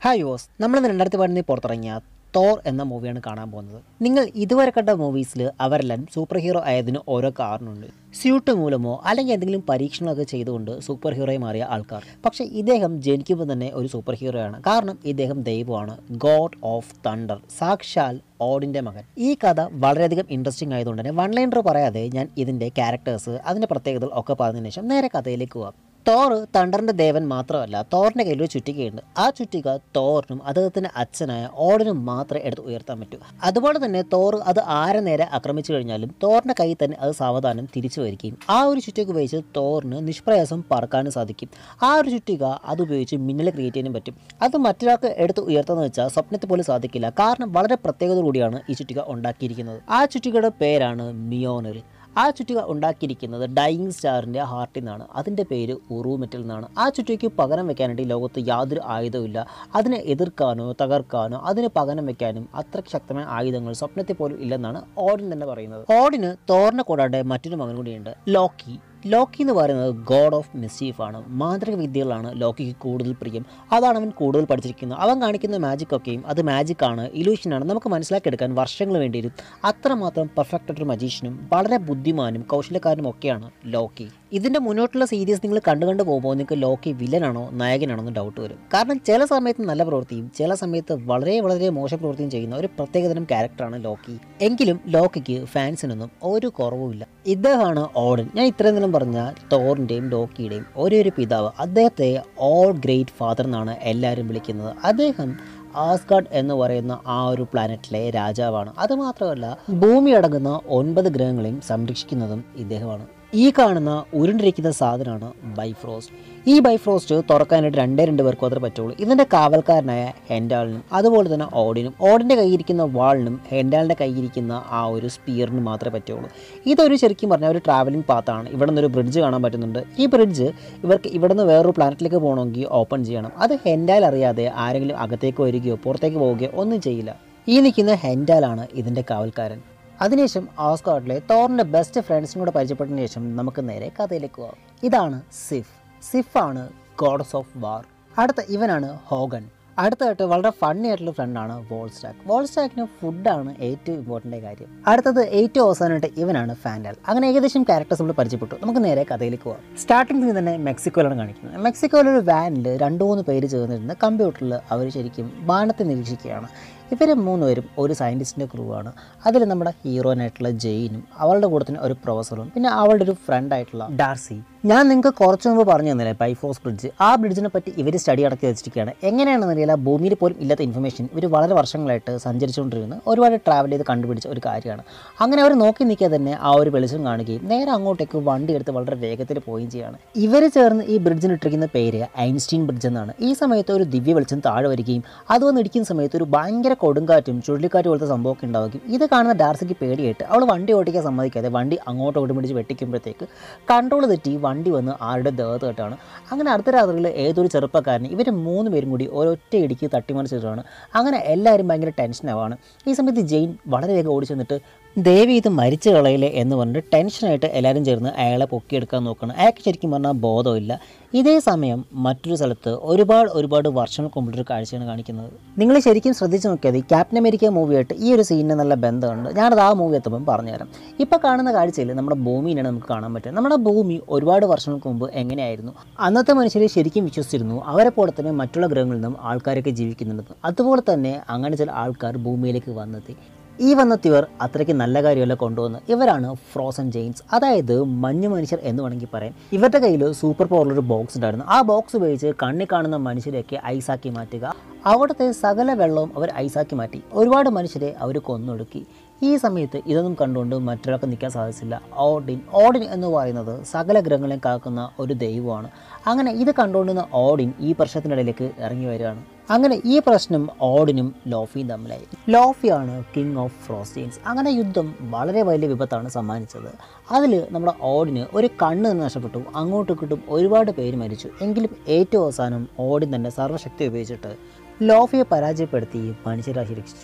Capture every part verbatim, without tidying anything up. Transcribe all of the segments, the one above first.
Hi യോസ്, നമ്മൾ രണ്ടായിരത്തി പതിനൊന്നിൽ പുറത്തിറങ്ങിയ തോർ എന്ന മൂവിയാണ് കാണാൻ പോകുന്നത്. നിങ്ങൾ ഇതുവരെ കണ്ട മൂവീസിൽ അവരെല്ലാം സൂപ്പർ ഹീറോ ആയതിന് ഓരോ കാരണമുണ്ട്. സ്യൂട്ട് മൂലമോ അല്ലെങ്കിൽ എന്തെങ്കിലും പരീക്ഷണമൊക്കെ ചെയ്തുകൊണ്ട് സൂപ്പർ ഹീറോയെ മാറിയ ആൾക്കാർ. പക്ഷേ ഇദ്ദേഹം ജനിക്കുമ്പോൾ തന്നെ ഒരു സൂപ്പർ ഹീറോ ആണ്. കാരണം ഇദ്ദേഹം ദൈവമാണ്, ഗോഡ് ഓഫ് തണ്ടർ, സാക്ഷാൽ ഓഡിൻ്റെ മകൻ. ഈ കഥ വളരെയധികം ഇൻട്രസ്റ്റിംഗ് ആയതുകൊണ്ട് തന്നെ വൺ ലൈനർ പറയാതെ ഞാൻ ഇതിൻ്റെ ക്യാരക്ടേഴ്സ്, അതിൻ്റെ പ്രത്യേകതകൾ ഒക്കെ പറഞ്ഞതിന് ശേഷം നേരെ കഥയിലേക്ക് പോകാം. തോർ തണ്ടറിൻ്റെ ദേവൻ മാത്രമല്ല, തോറിൻ്റെ കയ്യിൽ ഒരു ചുറ്റികയുണ്ട്. ആ ചുറ്റിക തോറിനും അദ്ദേഹത്തിൻ്റെ അച്ഛനായ ഓഡിനും മാത്രമേ എടുത്ത് ഉയർത്താൻ പറ്റൂ. അതുപോലെ തന്നെ തോർ അത് ആരെ നേരെ ആക്രമിച്ചു കഴിഞ്ഞാലും തോറിൻ്റെ കയ്യിൽ തന്നെ അത് സാവധാനം തിരിച്ചു വരികയും ആ ഒരു ചുറ്റിക ഉപയോഗിച്ച് തോറിന് നിഷ്പ്രയാസം പറക്കാനും സാധിക്കും. ആ ഒരു ചുറ്റിക അതുപയോഗിച്ച് മിന്നൽ ക്രിയേറ്റ് ചെയ്യാനും പറ്റും. അത് മറ്റൊരാൾക്ക് എടുത്ത് ഉയർത്താന്ന് വെച്ചാൽ സ്വപ്നത്തിൽ പോലും സാധിക്കില്ല. കാരണം വളരെ പ്രത്യേകത കൂടിയാണ് ഈ ചുറ്റിക ഉണ്ടാക്കിയിരിക്കുന്നത്. ആ ചുറ്റികയുടെ പേരാണ് മിയോണിൽ. ആ ചുറ്റിക ഉണ്ടാക്കിയിരിക്കുന്നത് ഡൈയിങ് സ്റ്റാറിൻ്റെ ഹാർട്ടിൽ നിന്നാണ്. അതിൻ്റെ പേര് 𝓬𝓮𝓷𝓽𝓪 എന്നാണ്. ആ ചുറ്റിക്ക് പകരം വെക്കാനായിട്ട് ലോകത്ത് യാതൊരു ആയുധമില്ല. അതിനെ എതിർക്കാനോ തകർക്കാനോ അതിന് പകരം വെക്കാനും അത്രയ്ക്ക് ശക്തമായ ആയുധങ്ങൾ സ്വപ്നത്തിൽ പോലും ഇല്ലെന്നാണ് ഓഡിൻ തന്നെ പറയുന്നത്. ഓഡിന് തോറിനെ കൂടാതെ മറ്റൊരു മകൻ കൂടിയുണ്ട്, ലോക്കി. ലോക്കി എന്ന് പറയുന്നത് ഗോഡ് ഓഫ് മിസ്ചീഫ് ആണ്. മാന്ത്രിക വിദ്യകളാണ് ലോക്കിക്ക് കൂടുതൽ പ്രിയം. അതാണ് അവൻ കൂടുതൽ പഠിച്ചിരിക്കുന്നത്. അവൻ കാണിക്കുന്ന മാജിക് ഒക്കെയും അത് മാജിക്കാണ്, ഇലൂഷനാണ്, നമുക്ക് മനസ്സിലാക്കിയെടുക്കാൻ വർഷങ്ങൾ വേണ്ടി വരും. അത്രമാത്രം പെർഫെക്റ്റ് ആയിട്ടൊരു മജീഷ്യനും വളരെ ബുദ്ധിമാനും കൗശലക്കാരനും ഒക്കെയാണ് ലോക്കി. ഇതിൻ്റെ മുന്നോട്ടുള്ള സീരീസ് നിങ്ങൾ കണ്ടു കണ്ടു പോകുമ്പോൾ നിങ്ങൾക്ക് ലോക്കി വില്ലനാണോ നായകനാണോ എന്ന് ഡൗട്ട് വരും. കാരണം ചില സമയത്ത് നല്ല പ്രവൃത്തിയും ചില സമയത്ത് വളരെ വളരെ മോശം പ്രവൃത്തിയും ചെയ്യുന്ന ഒരു പ്രത്യേകതരം ക്യാരക്ടറാണ് ലോക്കി. എങ്കിലും ലോക്കിക്ക് ഫാൻസിനൊന്നും ഒരു കുറവുമില്ല. ഇദ്ദേഹമാണ് ഓഡിൻ. ഞാൻ ഇത്രയും നേരം പറഞ്ഞ തോറിൻ്റെയും ലോക്കിയുടെയും ഒരേ ഒരു പിതാവ്. അദ്ദേഹത്തെ ഓൾ ഗ്രേറ്റ് ഫാദർ എന്നാണ് എല്ലാവരും വിളിക്കുന്നത്. അദ്ദേഹം ആസ്ഗാർഡ് എന്ന് പറയുന്ന ആ ഒരു പ്ലാനറ്റിലെ രാജാവാണ്. അതുമാത്രമല്ല ഭൂമി അടങ്ങുന്ന ഒൻപത് ഗ്രഹങ്ങളെയും സംരക്ഷിക്കുന്നതും ഇദ്ദേഹമാണ്. ഈ കാണുന്ന ഉരുണ്ടിരിക്കുന്ന സാധനമാണ് ബൈഫ്രോസ്റ്റ്. ഈ ബൈഫ്രോസ്റ്റ് തുറക്കാനായിട്ട് രണ്ടേ രണ്ട് പേർക്ക് മാത്രമേ പറ്റുള്ളൂ. ഇതിൻ്റെ കാവൽക്കാരനായ ഹെൻഡാലിനും അതുപോലെ തന്നെ ഓഡിനും, ഓഡിൻ്റെ കയ്യിരിക്കുന്ന വാളിനും ഹെൻഡാലിൻ്റെ കയ്യിരിക്കുന്ന ആ ഒരു സ്പിയറിനും മാത്രമേ പറ്റുള്ളൂ. ഇതൊരു ശരിക്കും പറഞ്ഞാൽ ഒരു ട്രാവലിംഗ് പാത്താണ്. ഇവിടെ നിന്നൊരു ബ്രിഡ്ജ് കാണാൻ പറ്റുന്നുണ്ട്. ഈ ബ്രിഡ്ജ് ഇവർക്ക് ഇവിടെ നിന്ന് വേറൊരു പ്ലാനറ്റിലേക്ക് പോകണമെങ്കിൽ ഓപ്പൺ ചെയ്യണം. അത് ഹെൻഡാൽ അറിയാതെ ആരെങ്കിലും അകത്തേക്ക് വരികയോ പുറത്തേക്ക് പോവുകയോ ഒന്നും ചെയ്യില്ല. ഈ നിൽക്കുന്ന ഹെൻഡാലാണ് ഇതിൻ്റെ കാവൽക്കാരൻ. അതിനുശേഷം ആസ്ഗാർഡിലെ തോറിൻ്റെ ബെസ്റ്റ് ഫ്രണ്ട്സിനും കൂടെ പരിചയപ്പെട്ടതിന് ശേഷം നമുക്ക് നേരെ കഥയിലേക്ക് പോകാം. ഇതാണ് സിഫ്. സിഫാണ് ഗോഡ്സ് ഓഫ് വാർ. അടുത്ത ഇവനാണ് ഹോഗൻ. അടുത്തായിട്ട് വളരെ ഫണ്ണി ആയിട്ടുള്ള ഫ്രണ്ടാണ് വോൾസ്റ്റാക്ക്. വോൾസ്റ്റാക്കിന് ഫുഡാണ് ഏറ്റവും ഇമ്പോർട്ടൻ്റ് കാര്യം. അടുത്തത് ഏറ്റവും അവസാനമായിട്ട് ഇവനാണ് ഫാൻഡാൽ. അങ്ങനെ ഏകദേശം ക്യാരക്ടേഴ്സ് നമ്മൾ പരിചയപ്പെട്ടു. നമുക്ക് നേരെ കഥയിലേക്ക് പോകാം. സ്റ്റാർട്ടിങ്ങിൽ തന്നെ മെക്സിക്കോയിലാണ് കാണിക്കുന്നത്. മെക്സിക്കോയിലൊരു വാനിൽ രണ്ട് മൂന്ന് പേര് ചേർന്നിരുന്ന കമ്പ്യൂട്ടറിൽ അവർ ശരിക്കും ബാണത്തെ നിരീക്ഷിക്കുകയാണ്. ഇവർ മൂന്നുപേരും ഒരു സയൻറ്റിസ്റ്റിൻ്റെ ക്രൂ ആണ്. അതിൽ നമ്മുടെ ഹീറോയിനായിട്ടുള്ള ജെയിനും അവളുടെ കൂടെ തന്നെ ഒരു പ്രൊഫസറും പിന്നെ അവളുടെ ഒരു ഫ്രണ്ടായിട്ടുള്ള ഡാർസി. ഞാൻ നിങ്ങൾക്ക് കുറച്ച് മുമ്പ് പറഞ്ഞു തന്നില്ലേ ബൈഫ്രോസ്റ്റ് ബ്രിഡ്ജ്. ആ ബ്രിഡ്ജിനെ പറ്റി ഇവർ സ്റ്റഡി അടക്കി വെച്ചിരിക്കുകയാണ്. എങ്ങനെയാണെന്ന് അറിയില്ല, ഭൂമിയിൽ പോലും ഇല്ലാത്ത ഇൻഫർമേഷൻ ഇവർ വളരെ വർഷങ്ങളായിട്ട് സഞ്ചരിച്ചുകൊണ്ടിരുന്ന ഒരുപാട് ട്രാവൽ ചെയ്ത് കണ്ടുപിടിച്ച ഒരു കാര്യമാണ്. അങ്ങനെ അവർ നോക്കി നിൽക്കുക തന്നെ ആ ഒരു വെളിച്ചം കാണുകയും നേരെ അങ്ങോട്ടേക്ക് വണ്ടി എടുത്ത് വളരെ വേഗത്തിൽ പോവുകയും ചെയ്യുകയാണ്. ഇവർ ചേർന്ന് ഈ ബ്രിഡ്ജിന് ഇട്ടിരിക്കുന്ന പേര് ഐൻസ്റ്റീൻ ബ്രിഡ്ജ് എന്നാണ്. ഈ സമയത്ത് ഒരു ദിവ്യ വെളിച്ചം താഴെ വരികയും അത് വന്ന് ഇടിക്കുന്ന സമയത്ത് ഒരു ഭയങ്കര കൊടുങ്കാറ്റും ചുഴലിക്കാറ്റും പോലത്തെ സംഭവമൊക്കെ ഉണ്ടാവുകയും ഇത് കാണുന്ന ഡാർസിക്ക് പേടിയായിട്ട് അവൾ വണ്ടി ഓടിക്കാൻ സമ്മതിക്കാതെ വണ്ടി അങ്ങോട്ട് ഓടി പിടിച്ച് വെട്ടിക്കുമ്പോഴത്തേക്ക് കൺട്രോൾ തെറ്റി വണ്ടി വന്ന് ആരുടെ ദേഹത്ത് കേട്ടാണ്. അങ്ങനെ അടുത്ത രാത്രിയിൽ ഏതൊരു ചെറുപ്പക്കാരന് ഇവർ മൂന്ന് പേരും കൂടി ഒരൊറ്റ ഇടിക്ക് തട്ടിമറിച്ചിട്ടാണ്. അങ്ങനെ എല്ലാവരും ഭയങ്കര ടെൻഷനാവാണ്. ഈ സമയത്ത് ജെയിൻ വളരെ വേഗം ഓടിച്ചു നിന്നിട്ട് ദേവി ഇത് മരിച്ചു കളയില്ലേ എന്ന് പറഞ്ഞിട്ട് ടെൻഷനായിട്ട് എല്ലാവരും ചേർന്ന് അയാളെ പൊക്കിയെടുക്കാൻ നോക്കണം. അയാൾക്ക് ശരിക്കും പറഞ്ഞാൽ ബോധമില്ല. ഇതേ സമയം മറ്റൊരു സ്ഥലത്ത് ഒരുപാട് ഒരുപാട് വർഷങ്ങൾക്ക് മുമ്പൊരു കാഴ്ചയാണ് കാണിക്കുന്നത്. നിങ്ങൾ ശരിക്കും ശ്രദ്ധിച്ച് നോക്കിയാൽ ക്യാപ്റ്റൻ അമേരിക്ക മൂവിയായിട്ട് ഈ ഒരു സീനിന് നല്ല ബന്ധമുണ്ട്. ഞാനത് ആ മൂവി എത്തുമ്പം പറഞ്ഞുതരാം. ഇപ്പോൾ കാണുന്ന കാഴ്ചയിൽ നമ്മുടെ ഭൂമിയിലാണ് നമുക്ക് കാണാൻ പറ്റുക. നമ്മുടെ ഭൂമി ഒരുപാട് വർഷങ്ങൾക്ക് മുമ്പ് എങ്ങനെയായിരുന്നു? അന്നത്തെ മനുഷ്യർ ശരിക്കും വിശ്വസിച്ചിരുന്നു അവരെ പോലെ തന്നെ മറ്റുള്ള ഗ്രഹങ്ങളിൽ നിന്നും ആൾക്കാരൊക്കെ ജീവിക്കുന്നുണ്ട്. അതുപോലെ തന്നെ അങ്ങനെ ചില ആൾക്കാർ ഭൂമിയിലേക്ക് വന്നെത്തി. ഈ വന്നെത്തിയവർ അത്രയ്ക്ക് നല്ല കാര്യമല്ല കൊണ്ടുവന്ന്. ഇവരാണ് ഫ്രോസൺ ജെയിൻസ്, അതായത് മഞ്ഞ് മനുഷ്യർ എന്ന് വേണമെങ്കിൽ പറയാം. ഇവരുടെ കയ്യിൽ സൂപ്പർ പവറുള്ളൊരു ബോക്സ് ഉണ്ടായിരുന്നു. ആ ബോക്സ് ഉപയോഗിച്ച് കണ്ണിൽ കാണുന്ന മനുഷ്യരെയൊക്കെ ഐസാക്കി മാറ്റുക. അവിടുത്തെ സകല വെള്ളവും അവർ ഐസാക്കി മാറ്റി. ഒരുപാട് മനുഷ്യരെ അവർ കൊന്നൊടുക്കി. ഈ സമയത്ത് ഇതൊന്നും കണ്ടുകൊണ്ട് മറ്റൊരാൾക്ക് നിൽക്കാൻ സാധിച്ചില്ല. ഓഡിൻ ഓഡിൻ എന്ന് പറയുന്നത് സകല ഗ്രഹങ്ങളെയും കാക്കുന്ന ഒരു ദൈവമാണ്. അങ്ങനെ ഇത് കണ്ടുകൊണ്ടുന്ന ഓഡിൻ ഈ പ്രശ്നത്തിനിടയിലേക്ക് ഇറങ്ങി വരികയാണ്. അങ്ങനെ ഈ പ്രശ്നം ഓഡിനും ലോഫിയും തമ്മിലായി. ലോഫിയാണ് കിങ് ഓഫ് ഫ്രോസ്റ്റീൻസ്. അങ്ങനെ യുദ്ധം വളരെ വലിയ വിപത്താണ് സമ്മാനിച്ചത്. അതിൽ നമ്മുടെ ഓഡിന് ഒരു കണ്ണ് തന്നെ നഷ്ടപ്പെട്ടു. അങ്ങോട്ടും ഇങ്ങോട്ടും ഒരുപാട് പേര് മരിച്ചു. എങ്കിലും ഏറ്റവും അവസാനം ഓഡിൻ തന്നെ സർവ്വശക്തി ഉപയോഗിച്ചിട്ട് ലോഫിയെ പരാജയപ്പെടുത്തി മനുഷ്യരാശി രക്ഷിച്ചു.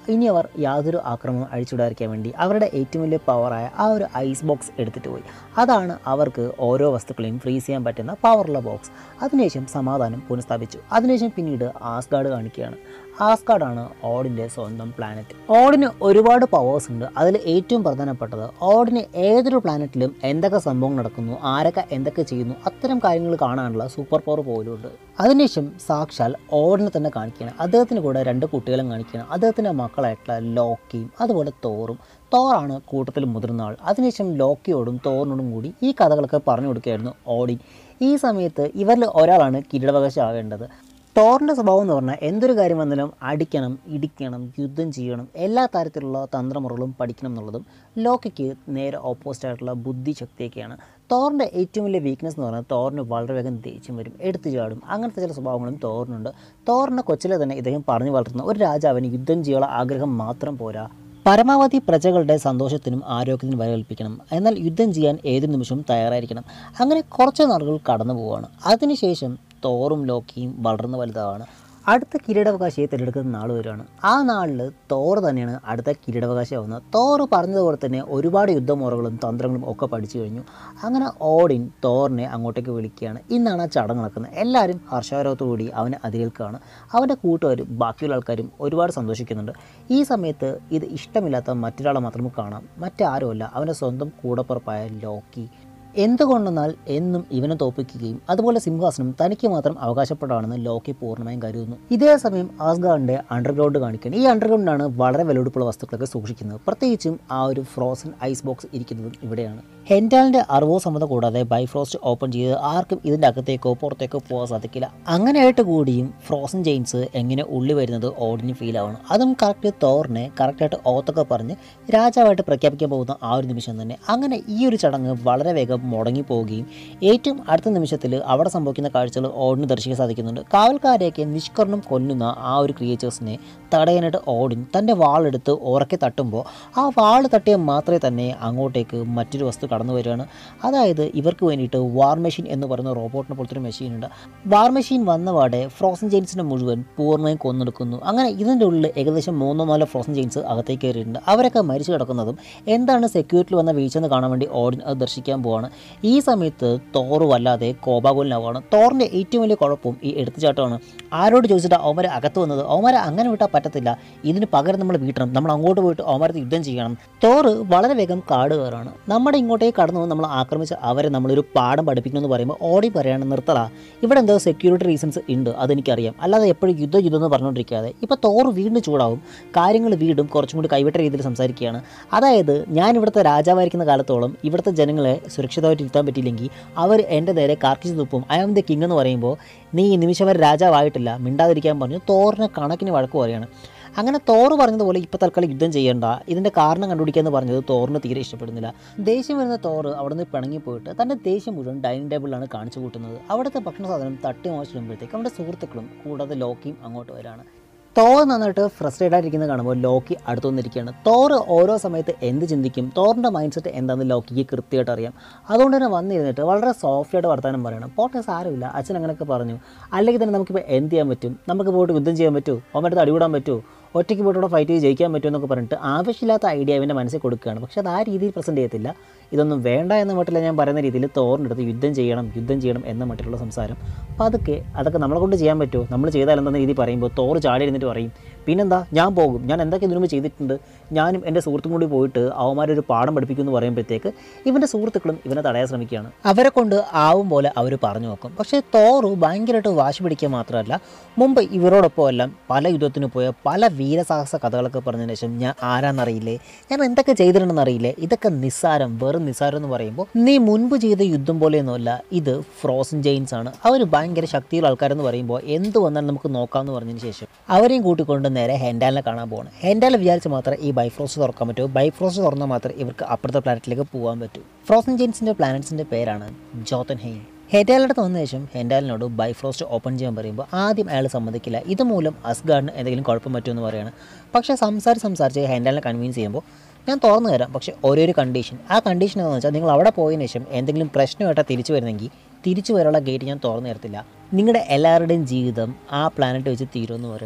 ഇനി അവർ യാതൊരു ആക്രമണം അഴിച്ചുവിടാതിരിക്കാൻ വേണ്ടി അവരുടെ ഏറ്റവും വലിയ പവറായ ആ ഒരു ഐസ് ബോക്സ് എടുത്തിട്ട് പോയി. അതാണ് അവർക്ക് ഓരോ വസ്തുക്കളെയും ഫ്രീസ് ചെയ്യാൻ പറ്റുന്ന പവറുള്ള ബോക്സ്. അതിനുശേഷം സമാധാനം പുനഃസ്ഥാപിച്ചു. അതിനുശേഷം പിന്നീട് ആസ്ഗാർഡ് കാണിക്കുകയാണ്. ആസ്ഗാർഡാണ് ഓഡിൻ്റെ സ്വന്തം പ്ലാനറ്റ്. ഓഡിന് ഒരുപാട് പവേഴ്സ് ഉണ്ട്. അതിൽ ഏറ്റവും പ്രധാനപ്പെട്ടത് ഓഡിന് ഏതൊരു പ്ലാനറ്റിലും എന്തൊക്കെ സംഭവം നടക്കുന്നു, ആരൊക്കെ എന്തൊക്കെ ചെയ്യുന്നു, അത്തരം കാര്യങ്ങൾ കാണാനുള്ള സൂപ്പർ പവർ പോലും ഉണ്ട്. അതിനുശേഷം സാക്ഷാൽ ഓഡിനെ തന്നെ കാണിക്കുകയാണ്. അദ്ദേഹത്തിന് കൂടെ രണ്ട് കുട്ടികളും കാണിക്കുകയാണ്. അദ്ദേഹത്തിൻ്റെ മക്കളായിട്ടുള്ള ലോക്കിയും അതുപോലെ തോറും. തോറാണ് കൂട്ടത്തിൽ മുതിർന്ന ആൾ. അതിനുശേഷം ലോക്കിയോടും തോറിനോടും കൂടി ഈ കഥകളൊക്കെ പറഞ്ഞു കൊടുക്കുകയായിരുന്നു ഓഡിൻ. ഈ സമയത്ത് ഇവരിൽ ഒരാളാണ് കിരീടാവകാശി ആകേണ്ടത്. തോറിൻ്റെ സ്വഭാവം എന്ന് പറഞ്ഞാൽ എന്തൊരു കാര്യം വന്നാലും അടിക്കണം, ഇടിക്കണം, യുദ്ധം ചെയ്യണം, എല്ലാ തരത്തിലുള്ള തന്ത്രമുറകളും പഠിക്കണം എന്നുള്ളതും ലോക്കിക്ക് നേരെ ഓപ്പോസിറ്റ് ആയിട്ടുള്ള ബുദ്ധിശക്തിയൊക്കെയാണ്. തോറിൻ്റെ ഏറ്റവും വലിയ വീക്ക്നെസ് എന്ന് പറഞ്ഞാൽ തോറിന് വളരെ വേഗം ദേഷ്യം വരും, എടുത്തു ചാടും. അങ്ങനത്തെ ചില സ്വഭാവങ്ങളും തോറിനുണ്ട്. തോറിൻ്റെ കൊച്ചിലെ തന്നെ ഇദ്ദേഹം പറഞ്ഞു വളർത്തുന്ന ഒരു രാജാവിന് യുദ്ധം ചെയ്യാനുള്ള ആഗ്രഹം മാത്രം പോരാ, പരമാവധി പ്രജകളുടെ സന്തോഷത്തിനും ആരോഗ്യത്തിനും വരവേൽപ്പിക്കണം. എന്നാൽ യുദ്ധം ചെയ്യാൻ ഏതൊരു നിമിഷവും തയ്യാറായിരിക്കണം. അങ്ങനെ കുറച്ച് നാളുകൾ കടന്നു പോവുകയാണ്. അതിനുശേഷം തോറും ലോക്കിയും വളർന്നു വലുതാണ്. അടുത്ത കിരീടാവകാശിയെ തിരഞ്ഞെടുക്കുന്ന നാൾ വരികയാണ്. ആ നാളിൽ തോർ തന്നെയാണ് അടുത്ത കിരീടാവകാശിയാവുന്നത്. തോർ പറഞ്ഞതുപോലെ തന്നെ ഒരുപാട് യുദ്ധമുറകളും തന്ത്രങ്ങളും ഒക്കെ പഠിച്ചു കഴിഞ്ഞു. അങ്ങനെ ഓഡിൻ തോറിനെ അങ്ങോട്ടേക്ക് വിളിക്കുകയാണ്. ഇന്നാണ് ആ ചടങ്ങ് നടക്കുന്നത്. എല്ലാവരും ഹർഷാരവത്തോടുകൂടി അവനെ അതിരേൽക്കുകയാണ്. അവൻ്റെ കൂട്ടുകാരും ബാക്കിയുള്ള ആൾക്കാരും ഒരുപാട് സന്തോഷിക്കുന്നുണ്ട്. ഈ സമയത്ത് ഇത് ഇഷ്ടമില്ലാത്ത മറ്റൊരാളെ മാത്രം കാണാം. മറ്റാരുമല്ല, അവൻ്റെ സ്വന്തം കൂടപ്പുറപ്പായ ലോക്കി. എന്തുകൊണ്ടെന്നാൽ എന്നും ഇവനെ തോൽപ്പിക്കുകയും അതുപോലെ സിംഹാസനം തനിക്ക് മാത്രം അവകാശപ്പെടാണെന്ന് ലോക്കി പൂർണ്ണമായും കരുതുന്നു. ഇതേ സമയം ആസ്ഗാർഡിൻ്റെ അണ്ടർഗ്രൗണ്ട് കാണിക്കുകയാണ്. ഈ അണ്ടർഗ്രൗണ്ടാണ് വളരെ വിലപിടിപ്പുള്ള വസ്തുക്കളൊക്കെ സൂക്ഷിക്കുന്നത്. പ്രത്യേകിച്ചും ആ ഒരു ഫ്രോസൺ ഐസ് ബോക്സ് ഇരിക്കുന്നതും ഇവിടെയാണ്. ഹെൻഡാലിൻ്റെ അറിവോ സമ്മതം കൂടാതെ ബൈഫ്രോസ്റ്റ് ഓപ്പൺ ചെയ്ത് ആർക്കും ഇതിൻ്റെ അകത്തേക്കോ പുറത്തേക്കോ പോകാൻ സാധിക്കില്ല. അങ്ങനെയായിട്ട് കൂടിയും ഫ്രോസൺ ജെയിൻസ് എങ്ങനെ ഉള്ളി വരുന്നത് ഓഡിന് ഫീൽ ആവണം. അതും കറക്റ്റ് തോറിനെ കറക്റ്റായിട്ട് ഓത്തൊക്കെ പറഞ്ഞ് രാജാവായിട്ട് പ്രഖ്യാപിക്കാൻ പോകുന്ന ആ ഒരു നിമിഷം തന്നെ. അങ്ങനെ ഈ ഒരു ചടങ്ങ് വളരെ വേഗം മുടങ്ങിപ്പോവുകയും ഏറ്റവും അടുത്ത നിമിഷത്തിൽ അവിടെ സംഭവിക്കുന്ന കാഴ്ചകൾ ഓഡിന് ദർശിക്കാൻ സാധിക്കുന്നുണ്ട്. കാവൽക്കാരെയൊക്കെ നിഷ്കർണം കൊല്ലുന്ന ആ ഒരു ക്രിയേച്ചേഴ്സിനെ തടയാനായിട്ട് ഓഡിൻ തൻ്റെ വാളെടുത്ത് ഉറക്കെ തട്ടുമ്പോൾ ആ വാൾ തട്ടിയാൽ മാത്രമേ തന്നെ അങ്ങോട്ടേക്ക് മറ്റൊരു വസ്തു കടന്നു വരികയാണ്. അതായത് ഇവർക്ക് വേണ്ടിയിട്ട് വാർ മെഷീൻ എന്ന് പറയുന്ന റോബോട്ടിനെ പോലത്തെ ഒരു മെഷീനുണ്ട്. വാർ മെഷീൻ വന്നപാടെ ഫ്രോസൺ ജെയിൻസിനെ മുഴുവൻ പൂർണ്ണമായും കൊന്നെടുക്കുന്നു. അങ്ങനെ ഇതിൻ്റെ ഉള്ളിൽ ഏകദേശം മൂന്നോ നാലോ ഫ്രോസൺ ജെയിൻസ് അകത്തേക്ക് കയറിയിട്ടുണ്ട്. അവരൊക്കെ മരിച്ചു കിടക്കുന്നതും എന്താണ് സെക്യൂരിറ്റിയിൽ വന്ന വീഴ്ചയെന്ന് കാണാൻ വേണ്ടി ഓഡിൻ അത് ദർശിക്കാൻ പോവാണ്. ഈ സമയത്ത് തോർ വല്ലാതെ കോപാകുലനാവുകയാണ്. തോറിൻ്റെ ഏറ്റവും വലിയ കുഴപ്പം ഈ എടുത്തുചാട്ടമാണ്. ആരോട് ചോദിച്ചിട്ട് അവന്മാരെ അകത്ത് വന്നത്? അവന്മാരെ അങ്ങനെ വിട്ടാൽ പറ്റത്തില്ല. ഇതിന് പകരം നമ്മൾ വീട്ടണം, നമ്മൾ അങ്ങോട്ട് പോയിട്ട് അവന്മാരത്ത് യുദ്ധം ചെയ്യണം. തോർ വളരെ വേഗം കാട് കയറാണ്. നമ്മുടെ ഇങ്ങോട്ടേക്ക് കടന്നു നമ്മൾ ആക്രമിച്ച് അവരെ നമ്മളൊരു പാഠം പഠിപ്പിക്കണമെന്ന് പറയുമ്പോൾ ഓടി പറയാണ് നിർത്തല, ഇവിടെ എന്തോ സെക്യൂരിറ്റി റീസൺസ് ഉണ്ട്, അതെനിക്കറിയാം, അല്ലാതെ എപ്പോഴും യുദ്ധം യുദ്ധം എന്ന് പറഞ്ഞുകൊണ്ടിരിക്കാതെ. ഇപ്പോൾ തോർ വീണ്ടും ചൂടാവും, കാര്യങ്ങൾ വീണ്ടും കുറച്ചും കൂടി കൈവിട്ട രീതിയിൽ സംസാരിക്കുകയാണ്. അതായത് ഞാൻ ഇവിടുത്തെ രാജാവായിരിക്കുന്ന കാലത്തോളം ഇവിടുത്തെ ജനങ്ങളെ സുരക്ഷിതമായിട്ട് ഇരുത്താൻ പറ്റിയില്ലെങ്കിൽ അവർ എൻ്റെ നേരെ കാർക്കിച്ച് തുപ്പും. ഐ ആം ദ കിങ് എന്ന് പറയുമ്പോൾ നീ ഈ നിമിഷം വരെ രാജാവായിട്ടില്ല, മിണ്ടാതിരിക്കാൻ പറഞ്ഞു തോറിനെ കണക്കിന് വഴക്ക് പറയുകയാണ്. അങ്ങനെ തോറ് പറഞ്ഞതുപോലെ ഇപ്പോൾ തൽക്കാലം യുദ്ധം ചെയ്യേണ്ട, ഇതിൻ്റെ കാരണം കണ്ടുപിടിക്കുക എന്ന് പറഞ്ഞത് തോറിന് തീരെ ഇഷ്ടപ്പെടുന്നില്ല. ദേഷ്യം വരുന്ന തോറ് അവിടെ നിന്ന് പിണങ്ങിപ്പോയിട്ട് തൻ്റെ ദേഷ്യം മുഴുവൻ ഡൈനിങ് ടേബിളിലാണ് കാണിച്ചു കൂട്ടുന്നത്. അവിടുത്തെ ഭക്ഷണ സാധനം തട്ടി മോശിടുമ്പോഴത്തേക്ക് അവൻ്റെ സുഹൃത്തുക്കളും കൂടാതെ ലോക്കിയും അങ്ങോട്ട് വരാണ്. തോർ നന്നായിട്ട് ഫ്രസ്ട്രേറ്റ് ആയിട്ടിരിക്കുന്നത് കാണുമ്പോൾ ലോക്കി അടുത്തു വന്നിരിക്കുകയാണ്. തോർ ഓരോ സമയത്ത് എന്ത് ചിന്തിക്കും, തോറിൻ്റെ മൈൻഡ് സെറ്റ് എന്താണെന്ന് ലോക്കിക്ക് കൃത്യമായിട്ട് അറിയാം. അതുകൊണ്ട് തന്നെ വന്നിരുന്നിട്ട് വളരെ സോഫ്റ്റായിട്ട് വർത്താനം പറയണം. പോട്ടെ സാരമില്ല, അച്ഛൻ അങ്ങനെയൊക്കെ പറഞ്ഞു, അല്ലെങ്കിൽ തന്നെ നമുക്കിപ്പോൾ എന്ത് ചെയ്യാൻ പറ്റും, നമുക്ക് പോയിട്ട് യുദ്ധം ചെയ്യാൻ പറ്റുമോ, അവൻ്റെ അടികൂടാൻ പറ്റുമോ, ഒറ്റയ്ക്ക് പോയിട്ട് ഇവിടെ ഫൈറ്റ് ചെയ്ത് ജയിക്കാൻ പറ്റുമോ എന്നൊക്കെ പറഞ്ഞിട്ട് ആവശ്യമില്ലാത്ത ഐഡിയ അവൻ്റെ മനസ്സിൽ കൊടുക്കുകയാണ്. പക്ഷേ അത് ആ രീതിയിൽ പ്രസൻറ്റ് ചെയ്യത്തില്ല. ഇതൊന്നും വേണ്ട എന്ന മട്ടില്ല ഞാൻ പറയുന്ന രീതിയിൽ തോറിൻ്റെ അടുത്ത് യുദ്ധം ചെയ്യണം യുദ്ധം ചെയ്യണം എന്ന മട്ടിലുള്ള സംസാരം. അപ്പോൾ അതൊക്കെ അതൊക്കെ നമ്മളെ കൊണ്ട് ചെയ്യാൻ പറ്റുമോ, നമ്മൾ ചെയ്താൽ എന്താണെന്ന രീതി പറയുമ്പോൾ തോർ ചാടി ഇരുന്നിട്ട് പറയും, പിന്നെന്താ ഞാൻ പോകും, ഞാൻ എന്തൊക്കെ ഇതിനു മുമ്പ് ചെയ്തിട്ടുണ്ട്, ഞാനും എൻ്റെ സുഹൃത്തും കൂടി പോയിട്ട് അവന്മാരൊരു പാഠം പഠിപ്പിക്കുമെന്ന് പറയുമ്പോഴത്തേക്ക് ഇവൻ്റെ സുഹൃത്തുക്കളും ഇവനെ തടയാൻ ശ്രമിക്കുകയാണ്. അവരെ കൊണ്ട് ആവും പോലെ അവർ പറഞ്ഞു നോക്കും. പക്ഷേ തോറ് ഭയങ്കരമായിട്ട് വാശി പിടിക്കുക മാത്രമല്ല, മുമ്പ് ഇവരോടൊപ്പം എല്ലാം പല യുദ്ധത്തിന് പോയ പല വീരസാഹസ കഥകളൊക്കെ പറഞ്ഞതിന് ശേഷം ഞാൻ ആരാന്നറിയില്ലേ, ഞാൻ എന്തൊക്കെ ചെയ്തിട്ടുണ്ടെന്നറിയില്ലേ, ഇതൊക്കെ നിസ്സാരം, വെറും നിസ്സാരം എന്ന് പറയുമ്പോൾ നീ മുൻപ് ചെയ്ത യുദ്ധം പോലെയൊന്നുമല്ല, ഇത് ഫ്രോസൺ ജെയിൻസ് ആണ്, അവർ ഭയങ്കര ശക്തിയുള്ള ആൾക്കാരെന്ന് പറയുമ്പോൾ എന്ത് വന്നാലും നമുക്ക് നോക്കാമെന്ന് പറഞ്ഞതിന് ശേഷം അവരെയും കൂട്ടിക്കൊണ്ട് നേരെ ഹെൻഡാലിനെ കാണാൻ പോകണം. ഹെൻഡാലിനെ വിചാരിച്ച് മാത്രമേ ഈ ബൈഫ്രോസ്റ്റ് തുറക്കാൻ പറ്റൂ. ബൈഫ്രോസ്റ്റ് തുറന്നാൽ മാത്രമേ ഇവർക്ക് അപ്പുറത്തെ പ്ലാനറ്റിലേക്ക് പോകാൻ പറ്റൂ. ഫ്രോസൺ ജെയിൻസിൻ്റെ പ്ലാനറ്റ്സിൻ്റെ പേരാണ് ജോത്തൻഹെയിം. ഹെൻഡാലിനടുത്ത് വന്ന ശേഷം ഹെൻഡാലിനോട് ബൈഫ്രോസ്റ്റ് ഓപ്പൺ ചെയ്യാൻ പറയുമ്പോൾ ആദ്യം അയാൾ സമ്മതിക്കില്ല. ഇതുമൂലം അസ്ഗാർഡിന് എന്തെങ്കിലും കുഴപ്പം പറ്റുമെന്ന് പറയുകയാണ്. പക്ഷേ സംസാരിച്ച് സംസാരിച്ച് ഹെൻഡാലിനെ കൺവിൻസ് ചെയ്യുമ്പോൾ ഞാൻ തുറന്നു തരാം, പക്ഷേ ഓരോരു കണ്ടീഷൻ. ആ കണ്ടീഷൻ എന്താണെന്ന് വെച്ചാൽ നിങ്ങൾ അവിടെ പോയതിനു ശേഷം എന്തെങ്കിലും പ്രശ്നമായിട്ടാ തിരിച്ചു വരുന്നെങ്കിൽ തിരിച്ചു വരാനുള്ള ഗേറ്റ് ഞാൻ തുറന്നു തരത്തില്ല, നിങ്ങളുടെ എല്ലാവരുടെയും ജീവിതം ആ പ്ലാനറ്റ് വെച്ച് തീരുമെന്ന് പറയുകയാണ്.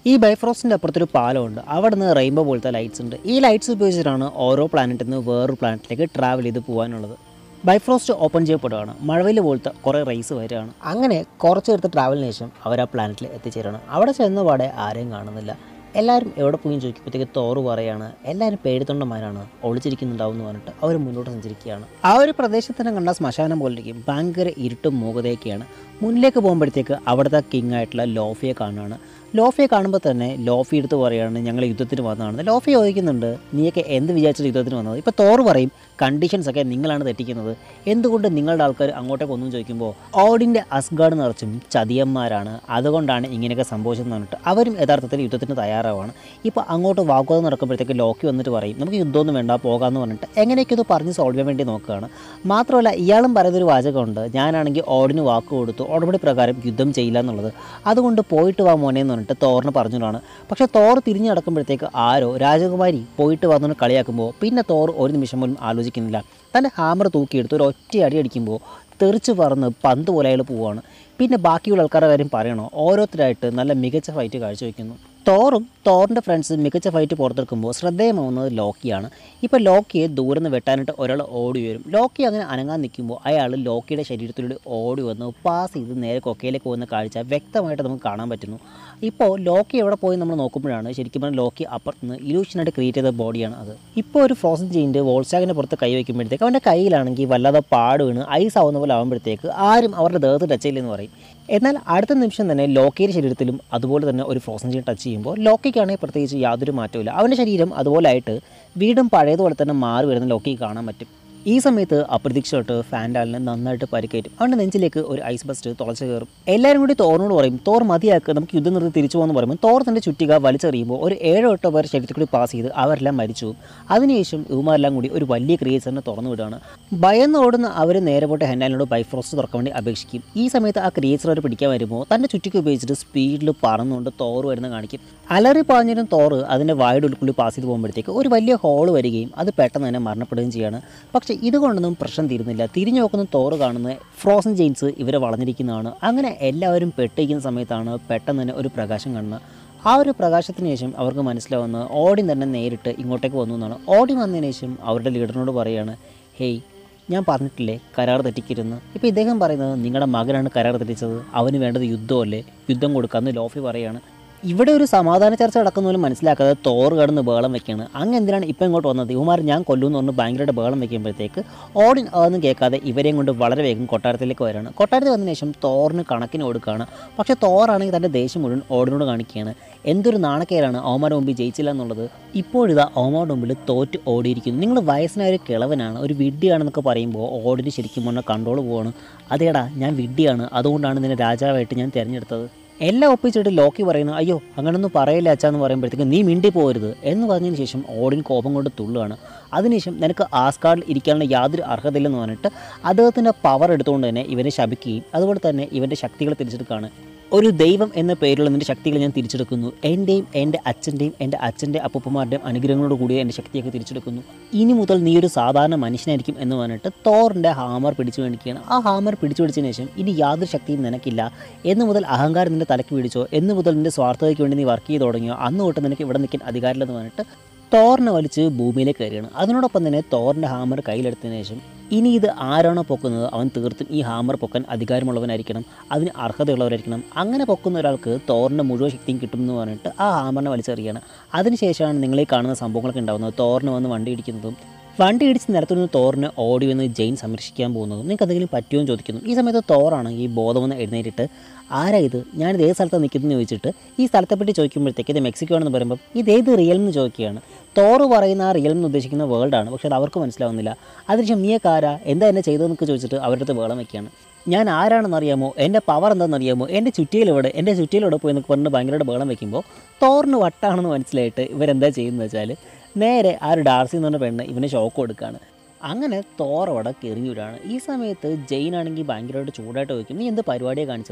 ഈ ബൈഫ്രോസ്റ്റിൻ്റെ അപ്പുറത്തൊരു പാലമുണ്ട്. അവിടെ നിന്ന് റെയിൻബോ പോലത്തെ ലൈറ്റ്സ് ഉണ്ട്. ഈ ലൈറ്റ്സ് ഉപയോഗിച്ചിട്ടാണ് ഓരോ പ്ലാനറ്റിൽ നിന്ന് വേറൊരു പ്ലാനറ്റിലേക്ക് ട്രാവൽ ചെയ്ത് പോകാനുള്ളത്. ബൈഫ്രോസ്റ്റ് ഓപ്പൺ ചെയ്യപ്പെടുകയാണ്. മഴവിൽ പോലത്തെ കുറേ റേസ് വരികയാണ്. അങ്ങനെ കുറച്ച് എടുത്ത ട്രാവലിന് ശേഷം അവർ ആ പ്ലാനറ്റിൽ എത്തിച്ചേരാണ്. അവിടെ ചെന്നപാടെ ആരെയും കാണുന്നില്ല. എല്ലാവരും എവിടെ പോയി ചോദിക്കുമ്പോഴത്തേക്ക് തോറ് പറയാണ് എല്ലാവരും പേടിത്തൊണ്ടന്മാരാണ്, ഒളിച്ചിരിക്കുന്നുണ്ടാവും എന്ന് പറഞ്ഞിട്ട് അവർ മുന്നോട്ട് സഞ്ചരിക്കുകയാണ്. ആ ഒരു പ്രദേശത്തിനെ കണ്ട ശ്മശാനം പോലിരിക്കും. ഭയങ്കര ഇരുട്ടും മൂകതയൊക്കെയാണ്. മുന്നിലേക്ക് പോകുമ്പോഴത്തേക്ക് അവിടുത്തെ കിങ് ആയിട്ടുള്ള ലോഫിയെ കാണുകയാണ്. ലോഫിയെ കാണുമ്പോൾ തന്നെ ലോഫി എടുത്ത് പറയുകയാണ് ഞങ്ങൾ യുദ്ധത്തിന് വന്നതാണ്. ലോഫി ചോദിക്കുന്നുണ്ട് നീയൊക്കെ എന്ത് വിചാരിച്ചിട്ട് യുദ്ധത്തിന് വന്നത്? ഇപ്പോൾ തോറ് പറയും കണ്ടീഷൻസ് ഒക്കെ നിങ്ങളാണ് തെറ്റിക്കുന്നത്, എന്തുകൊണ്ട് നിങ്ങളുടെ ആൾക്കാർ അങ്ങോട്ടേക്ക് ഒന്നും ചോദിക്കുമ്പോൾ ഓഡിൻ്റെ അസ്ഗാർഡ് നിറച്ചും ചതിയന്മാരാണ്, അതുകൊണ്ടാണ് ഇങ്ങനെയൊക്കെ സംഭവിച്ചതെന്ന് പറഞ്ഞിട്ട് അവരും യഥാർത്ഥത്തിൽ യുദ്ധത്തിന് തയ്യാറാവാണ്. ഇപ്പോൾ അങ്ങോട്ട് വാഗ്വാദം നടക്കുമ്പോഴത്തേക്ക് ലോക്കി വന്നിട്ട് പറയും നമുക്ക് യുദ്ധമൊന്നും വേണ്ട പോകാമെന്ന് പറഞ്ഞിട്ട് എങ്ങനെയൊക്കെ ഇത് പറഞ്ഞ് സോൾവ് ചെയ്യാൻ വേണ്ടി നോക്കുകയാണ്. മാത്രമല്ല ഇയാളും പറയുന്നൊരു വാചകമുണ്ട് ഞാനാണെങ്കിൽ ഓഡിന് വാക്ക് കൊടുത്തു ഓടപടി പ്രകാരം യുദ്ധം ചെയ്യില്ല എന്നുള്ളത്, അതുകൊണ്ട് പോയിട്ട് വാ മോനെ എന്ന് പറഞ്ഞിട്ട് തോറിന് പറഞ്ഞതാണ്. പക്ഷേ തോർ തിരിഞ്ഞു നടക്കുമ്പോഴത്തേക്ക് ആരോ രാജകുമാരി പോയിട്ട് വന്നു കളിയാക്കുമ്പോൾ പിന്നെ തോർ ഒരു നിമിഷം പോലും ആലോചിക്കുന്നില്ല. തൻ്റെ ഹാമർ തൂക്കിയെടുത്ത് ഒരു ഒറ്റ അടി അടിക്കുമ്പോൾ തെറിച്ച് പറന്ന് പന്ത് പോലെ അയാൾ പോവുകയാണ്. പിന്നെ ബാക്കിയുള്ള ആൾക്കാരുടെ കാര്യം പറയണോ, ഓരോരുത്തരായിട്ട് നല്ല മികച്ച ഫൈറ്റ് കാഴ്ചവെക്കുന്നു. തോറും തോറിൻ്റെ ഫ്രണ്ട്സും മികച്ച ഫൈറ്റ് പുറത്തെടുക്കുമ്പോൾ ശ്രദ്ധേയമാവുന്നത് ലോക്കിയാണ്. ഇപ്പോൾ ലോക്കിയെ ദൂരെ നിന്ന് വെട്ടാനായിട്ട് ഒരാൾ ഓടി വരും. ലോക്കി അങ്ങനെ അനങ്ങാൻ നിൽക്കുമ്പോൾ അയാൾ ലോക്കിയുടെ ശരീരത്തിലൂടെ ഓടി വന്ന് പാസ് ചെയ്ത് നേരെ കൊക്കയിലേക്ക് പോകുന്ന കാഴ്ച വ്യക്തമായിട്ട് നമുക്ക് കാണാൻ പറ്റുന്നു. ഇപ്പോൾ ലോക്കി എവിടെ പോയി നമ്മൾ നോക്കുമ്പോഴാണ് ശരിക്കും പറഞ്ഞാൽ ലോക്കി അപ്പുറത്തുനിന്ന് ഇലൂഷനായിട്ട് ക്രിയേറ്റ് ചെയ്ത ബോഡിയാണ് അത്. ഇപ്പോൾ ഒരു ഫ്രോസൺ ജെയിൻ്റ് വോൾസാഗിൻ്റെ പുറത്ത് കൈ വയ്ക്കുമ്പോഴത്തേക്ക് അവൻ്റെ കയ്യിലാണെങ്കിൽ വല്ലാതെ പാട് വീണ് ഐസ് ആവുന്ന പോലെ ആകുമ്പോഴത്തേക്ക് ആരും അവരുടെ ദേഹത്ത് ടച്ച് ചെയ്യില്ലെന്ന് പറയും. എന്നാൽ അടുത്ത നിമിഷം തന്നെ ലോക്കിയുടെ ശരീരത്തിലും അതുപോലെ തന്നെ ഒരു ഫ്രോസൺ ചെയിൻ ടച്ച് ചെയ്യുമ്പോൾ ലോക്കിക്കാണെങ്കിൽ പ്രത്യേകിച്ച് യാതൊരു മാറ്റമില്ല. അവൻ്റെ ശരീരം അതുപോലെ ആയിട്ട് വീണ്ടും പഴയതുപോലെ തന്നെ മാറി വരുന്ന ലോക്കിക്ക് കാണാൻ പറ്റും. ഈ സമയത്ത് അപ്രതീക്ഷിതമായിട്ട് ഫാൻഡാലിനെ നന്നായിട്ട് പരിക്കേറ്റും. അവൻ്റെ നെഞ്ചിലേക്ക് ഒരു ഐസ് ബസ്റ്റ് തുളച്ച് കയറും. എല്ലാവരും കൂടി തോറിനോട് പറയും തോർ മതിയാക്ക് നമുക്ക് യുദ്ധം നിർത്തി തിരിച്ചു പോകുമെന്ന് പറയുമ്പോൾ തോർ തൻ്റെ ചുറ്റിക വലിച്ചെറിയുമ്പോൾ ഒരു ഏഴോ എട്ടോ പേർ ശരീരത്തിൽ കൂടി പാസ് ചെയ്ത് അവരെല്ലാം മരിച്ചു. അതിനുശേഷം ഇവന്മാരെല്ലാം കൂടി ഒരു വലിയ ക്രിയേച്ചറിനെ തുറന്നു വിടുകയാണ്. ഭയന്ന് ഓടുന്ന അവർ നേരെ പോയിട്ട് ഹെൻഡാലിനോട് ബൈഫ്രോസ്റ്റ് തുറക്കാൻ വേണ്ടി അപേക്ഷിക്കും. ഈ സമയത്ത് ആ ക്രിയേച്ചർ അവർ പിടിക്കാൻ വരുമ്പോൾ തൻ്റെ ചുറ്റിക്ക് ഉപയോഗിച്ചിട്ട് സ്പീഡിൽ പറന്നുകൊണ്ട് തോർ വരുന്ന കാണിക്കും. അലറി പാഞ്ഞിരും തോറ് അതിൻ്റെ വായുടെ ഉള്ളിൽ പാസ് ചെയ്ത് പോകുമ്പോഴത്തേക്ക് ഒരു വലിയ ഹോൾ വരികയും അത് പെട്ടെന്ന് തന്നെ മരണപ്പെടുകയും ചെയ്യാണ്. പക്ഷേ ഇതുകൊണ്ടൊന്നും പ്രശ്നം തീരുന്നില്ല. തിരിഞ്ഞു നോക്കുന്ന തോറ് കാണുന്ന ഫ്രോസൺ ജെയിൻസ് ഇവരെ വളഞ്ഞിരിക്കുന്നതാണ്. അങ്ങനെ എല്ലാവരും പെട്ടിരിക്കുന്ന സമയത്താണ് പെട്ടെന്ന് തന്നെ ഒരു പ്രകാശം കാണുന്നത്. ആ ഒരു പ്രകാശത്തിന് ശേഷം അവർക്ക് മനസ്സിലാവുന്ന ഓഡിൻ തന്നെ നേരിട്ട് ഇങ്ങോട്ടേക്ക് വന്നു എന്നാണ്. ഓഡിൻ വന്നതിന് ശേഷം അവരുടെ ലീഡറിനോട് പറയുകയാണ് ഹേയ് ഞാൻ പറഞ്ഞിട്ടില്ലേ കരാർ തെറ്റിക്കരുന്ന്. ഇപ്പോൾ ഇദ്ദേഹം പറയുന്നത് നിങ്ങളുടെ മകനാണ് കരാർ തെറ്റിച്ചത്, അവന് വേണ്ടത് യുദ്ധമല്ലേ, യുദ്ധം കൊടുക്കാമെന്ന് ലോഫി പറയുകയാണ്. ഇവിടെ ഒരു സമാധാന ചർച്ച നടക്കുന്ന പോലും മനസ്സിലാക്കാതെ തോറ് കടന്ന് ബഹളം വയ്ക്കുകയാണ്. അങ്ങ് എന്തിനാണ് ഇപ്പം ഇങ്ങോട്ട് വന്നത്, ഇവന്മാർ ഞാൻ കൊല്ലുമെന്ന് പറഞ്ഞ് ഭയങ്കരമായിട്ട് ബഹളം വയ്ക്കുമ്പോഴത്തേക്ക് ഓഡിൻ അതൊന്നും കേൾക്കാതെ ഇവരെയും കൊണ്ട് വളരെ വേഗം കൊട്ടാരത്തിലേക്ക് വരികയാണ്. കൊട്ടാരത്തിൽ വന്നതിന് ശേഷം തോറിന് കണക്കിന് കൊടുക്കുകയാണ്. പക്ഷേ തോറാണെങ്കിൽ തൻ്റെ ദേഷ്യം മുഴുവൻ ഓഡിനോട് കാണിക്കുകയാണ്. എന്തൊരു നാണക്കേടാണ് അവന്മാരുടെ മുമ്പിൽ ജയിച്ചില്ല എന്നുള്ളത്. ഇപ്പോഴിതാ അവന്മാരുടെ മുമ്പിൽ തോറ്റ് ഓടിയിരിക്കുന്നു. നിങ്ങൾ വയസ്സനായ ഒരു കിളവനാണ്, ഒരു വിഡ്ഢിയാണെന്നൊക്കെ പറയുമ്പോൾ ഓഡിന് ശരിക്കും പറഞ്ഞാൽ കൺട്രോൾ പോവാണ്. അതേടാ ഞാൻ വിഡ്ഢിയാണ്, അതുകൊണ്ടാണ് നിന്നെ രാജാവായിട്ട് ഞാൻ തിരഞ്ഞെടുത്തത്. എല്ലാം ഒപ്പിച്ചിട്ട് ലോക്കി പറയുന്നു അയ്യോ അങ്ങനൊന്നും പറയില്ല അച്ഛാന്ന് പറയുമ്പോഴത്തേക്ക് നീ മിണ്ടി പോരുത് എന്ന് പറഞ്ഞതിന് ശേഷം ഓഡിൻ കോപം കൊണ്ട് തുള്ളുകയാണ്. അതിനുശേഷം നിനക്ക് ആസ്കാർഡിൽ ഇരിക്കാനുള്ള യാതൊരു അർഹതയില്ലെന്ന് പറഞ്ഞിട്ട് അദ്ദേഹത്തിൻ്റെ പവർ എടുത്തുകൊണ്ട് തന്നെ ഇവനെ ശപിക്കുകയും അതുപോലെ തന്നെ ഇവൻ്റെ ശക്തികൾ തിരിച്ചെടുക്കുകയാണ്. ഒരു ദൈവം എന്ന പേരിലുള്ള നിൻ്റെ ശക്തികൾ ഞാൻ തിരിച്ചെടുക്കുന്നു, എൻ്റെയും എൻ്റെ അച്ഛൻ്റെയും എൻ്റെ അച്ഛൻ്റെ അപ്പൂപ്പന്മാരുടെയും അനുഗ്രഹങ്ങളോട് കൂടി എൻ്റെ ശക്തിയൊക്കെ തിരിച്ചെടുക്കുന്നു, ഇനി മുതൽ നീ ഒരു സാധാരണ മനുഷ്യനായിരിക്കും എന്ന് പറഞ്ഞിട്ട് തോറിൻ്റെ ഹാമർ പിടിച്ചു മേടിക്കുകയാണ്. ആ ഹാമർ പിടിച്ചു പിടിച്ചതിന് ശേഷം ഇനി യാതൊരു ശക്തിയും നിനക്കില്ല, എന്ന് മുതൽ അഹങ്കാരം നിൻ്റെ തലയ്ക്ക് പിടിച്ചോ, എന്ന് മുതൽ നിൻ്റെ സ്വാർത്ഥതയ്ക്ക് വേണ്ടി നീ വർക്ക് ചെയ്ത് തുടങ്ങിയോ അന്ന് തൊട്ട് നിനക്ക് ഇവിടെ നിൽക്കാൻ അധികാരമില്ലെന്ന് പറഞ്ഞിട്ട് തോറിനെ വലിച്ച് ഭൂമിയിലേക്ക് കയറുകയാണ്. അതിനോടൊപ്പം തന്നെ തോറിൻ്റെ ഹാമർ കയ്യിലെടുത്തതിന് ശേഷം ഇനി ഇത് ആരാണോ പൊക്കുന്നത് അവൻ തീർത്തും ഈ ഹാമർ പൊക്കാൻ അധികാരമുള്ളവനായിരിക്കണം, അതിന് അർഹതയുള്ളവരായിരിക്കണം. അങ്ങനെ പൊക്കുന്ന ഒരാൾക്ക് തോറിൻ്റെ മുഴുവൻ ശക്തിയും കിട്ടുമെന്ന് പറഞ്ഞിട്ട് ആ ഹാമറിനെ വലിച്ചെറിയുകയാണ്. അതിനുശേഷമാണ് നിങ്ങളീ കാണുന്ന സംഭവങ്ങളൊക്കെ ഉണ്ടാകുന്നത്. തോറിന് വന്ന് വണ്ടി ഇടിക്കുന്നതും വണ്ടി ഇടിച്ച് നിരത്തുനിന്ന് തോറിന് ഓടി വന്ന് ജെയിൻ സംരക്ഷിക്കാൻ പോകുന്നതും നിങ്ങൾക്ക് എന്തെങ്കിലും പറ്റുമോ എന്ന് ചോദിക്കുന്നു. ഈ സമയത്ത് തോറാണെങ്കിൽ ബോധം വന്ന് എഴുന്നേറ്റിട്ട് ആരാ ഇത്, ഞാനിത് ഏത് സ്ഥലത്താണ് നിൽക്കുന്നതെന്ന് ചോദിച്ചിട്ട് ഈ സ്ഥലത്തെപ്പറ്റി ചോദിക്കുമ്പോഴത്തേക്ക് ഇത് മെക്സിക്കോ ആണെന്ന് പറയുമ്പോൾ ഇതേത് റിയൽ എന്ന് ചോദിക്കുകയാണ്. തോറ് പറയുന്ന ആ റിയൽ എന്ന് ഉദ്ദേശിക്കുന്ന വേൾഡാണ്, പക്ഷേ അത് അവർക്ക് മനസ്സിലാവുന്നില്ല. അതിനുശേഷം നീയൊക്കെ ആരാ, എന്താ എന്നെ ചെയ്തതെന്നൊക്കെ ചോദിച്ചിട്ട് അവരുടെ അടുത്ത് വേളം വയ്ക്കുകയാണ്. ഞാൻ ആരാണെന്നറിയാമോ, എൻ്റെ പവർ എന്താണെന്നറിയാമോ, എൻ്റെ ചുറ്റിയിലെവിടെ എൻ്റെ ചുറ്റിയിലെവിടെ പോയി എന്നൊക്കെ പറഞ്ഞ് ഭയങ്കരമായിട്ട് ബഹളം വയ്ക്കുമ്പോൾ തോറിന് വട്ടാണെന്ന് മനസ്സിലായിട്ട് ഇവരെന്താ ചെയ്യുന്നത് വെച്ചാൽ നേരെ ആ ഒരു ഡാർസി എന്ന് പറഞ്ഞ പെണ്ണ് ഇവന് ഷോക്ക് കൊടുക്കുകയാണ്. അങ്ങനെ തോർ അവിടെ കെറിഞ്ഞൂരാണ്. ഈ സമയത്ത് ജെയിൻ ആണെങ്കിൽ ഭയങ്കരമായിട്ട് ചൂടായിട്ട് ചോദിക്കും നീ എന്ത് പരിപാടിയാണ് കാണിച്ചത്,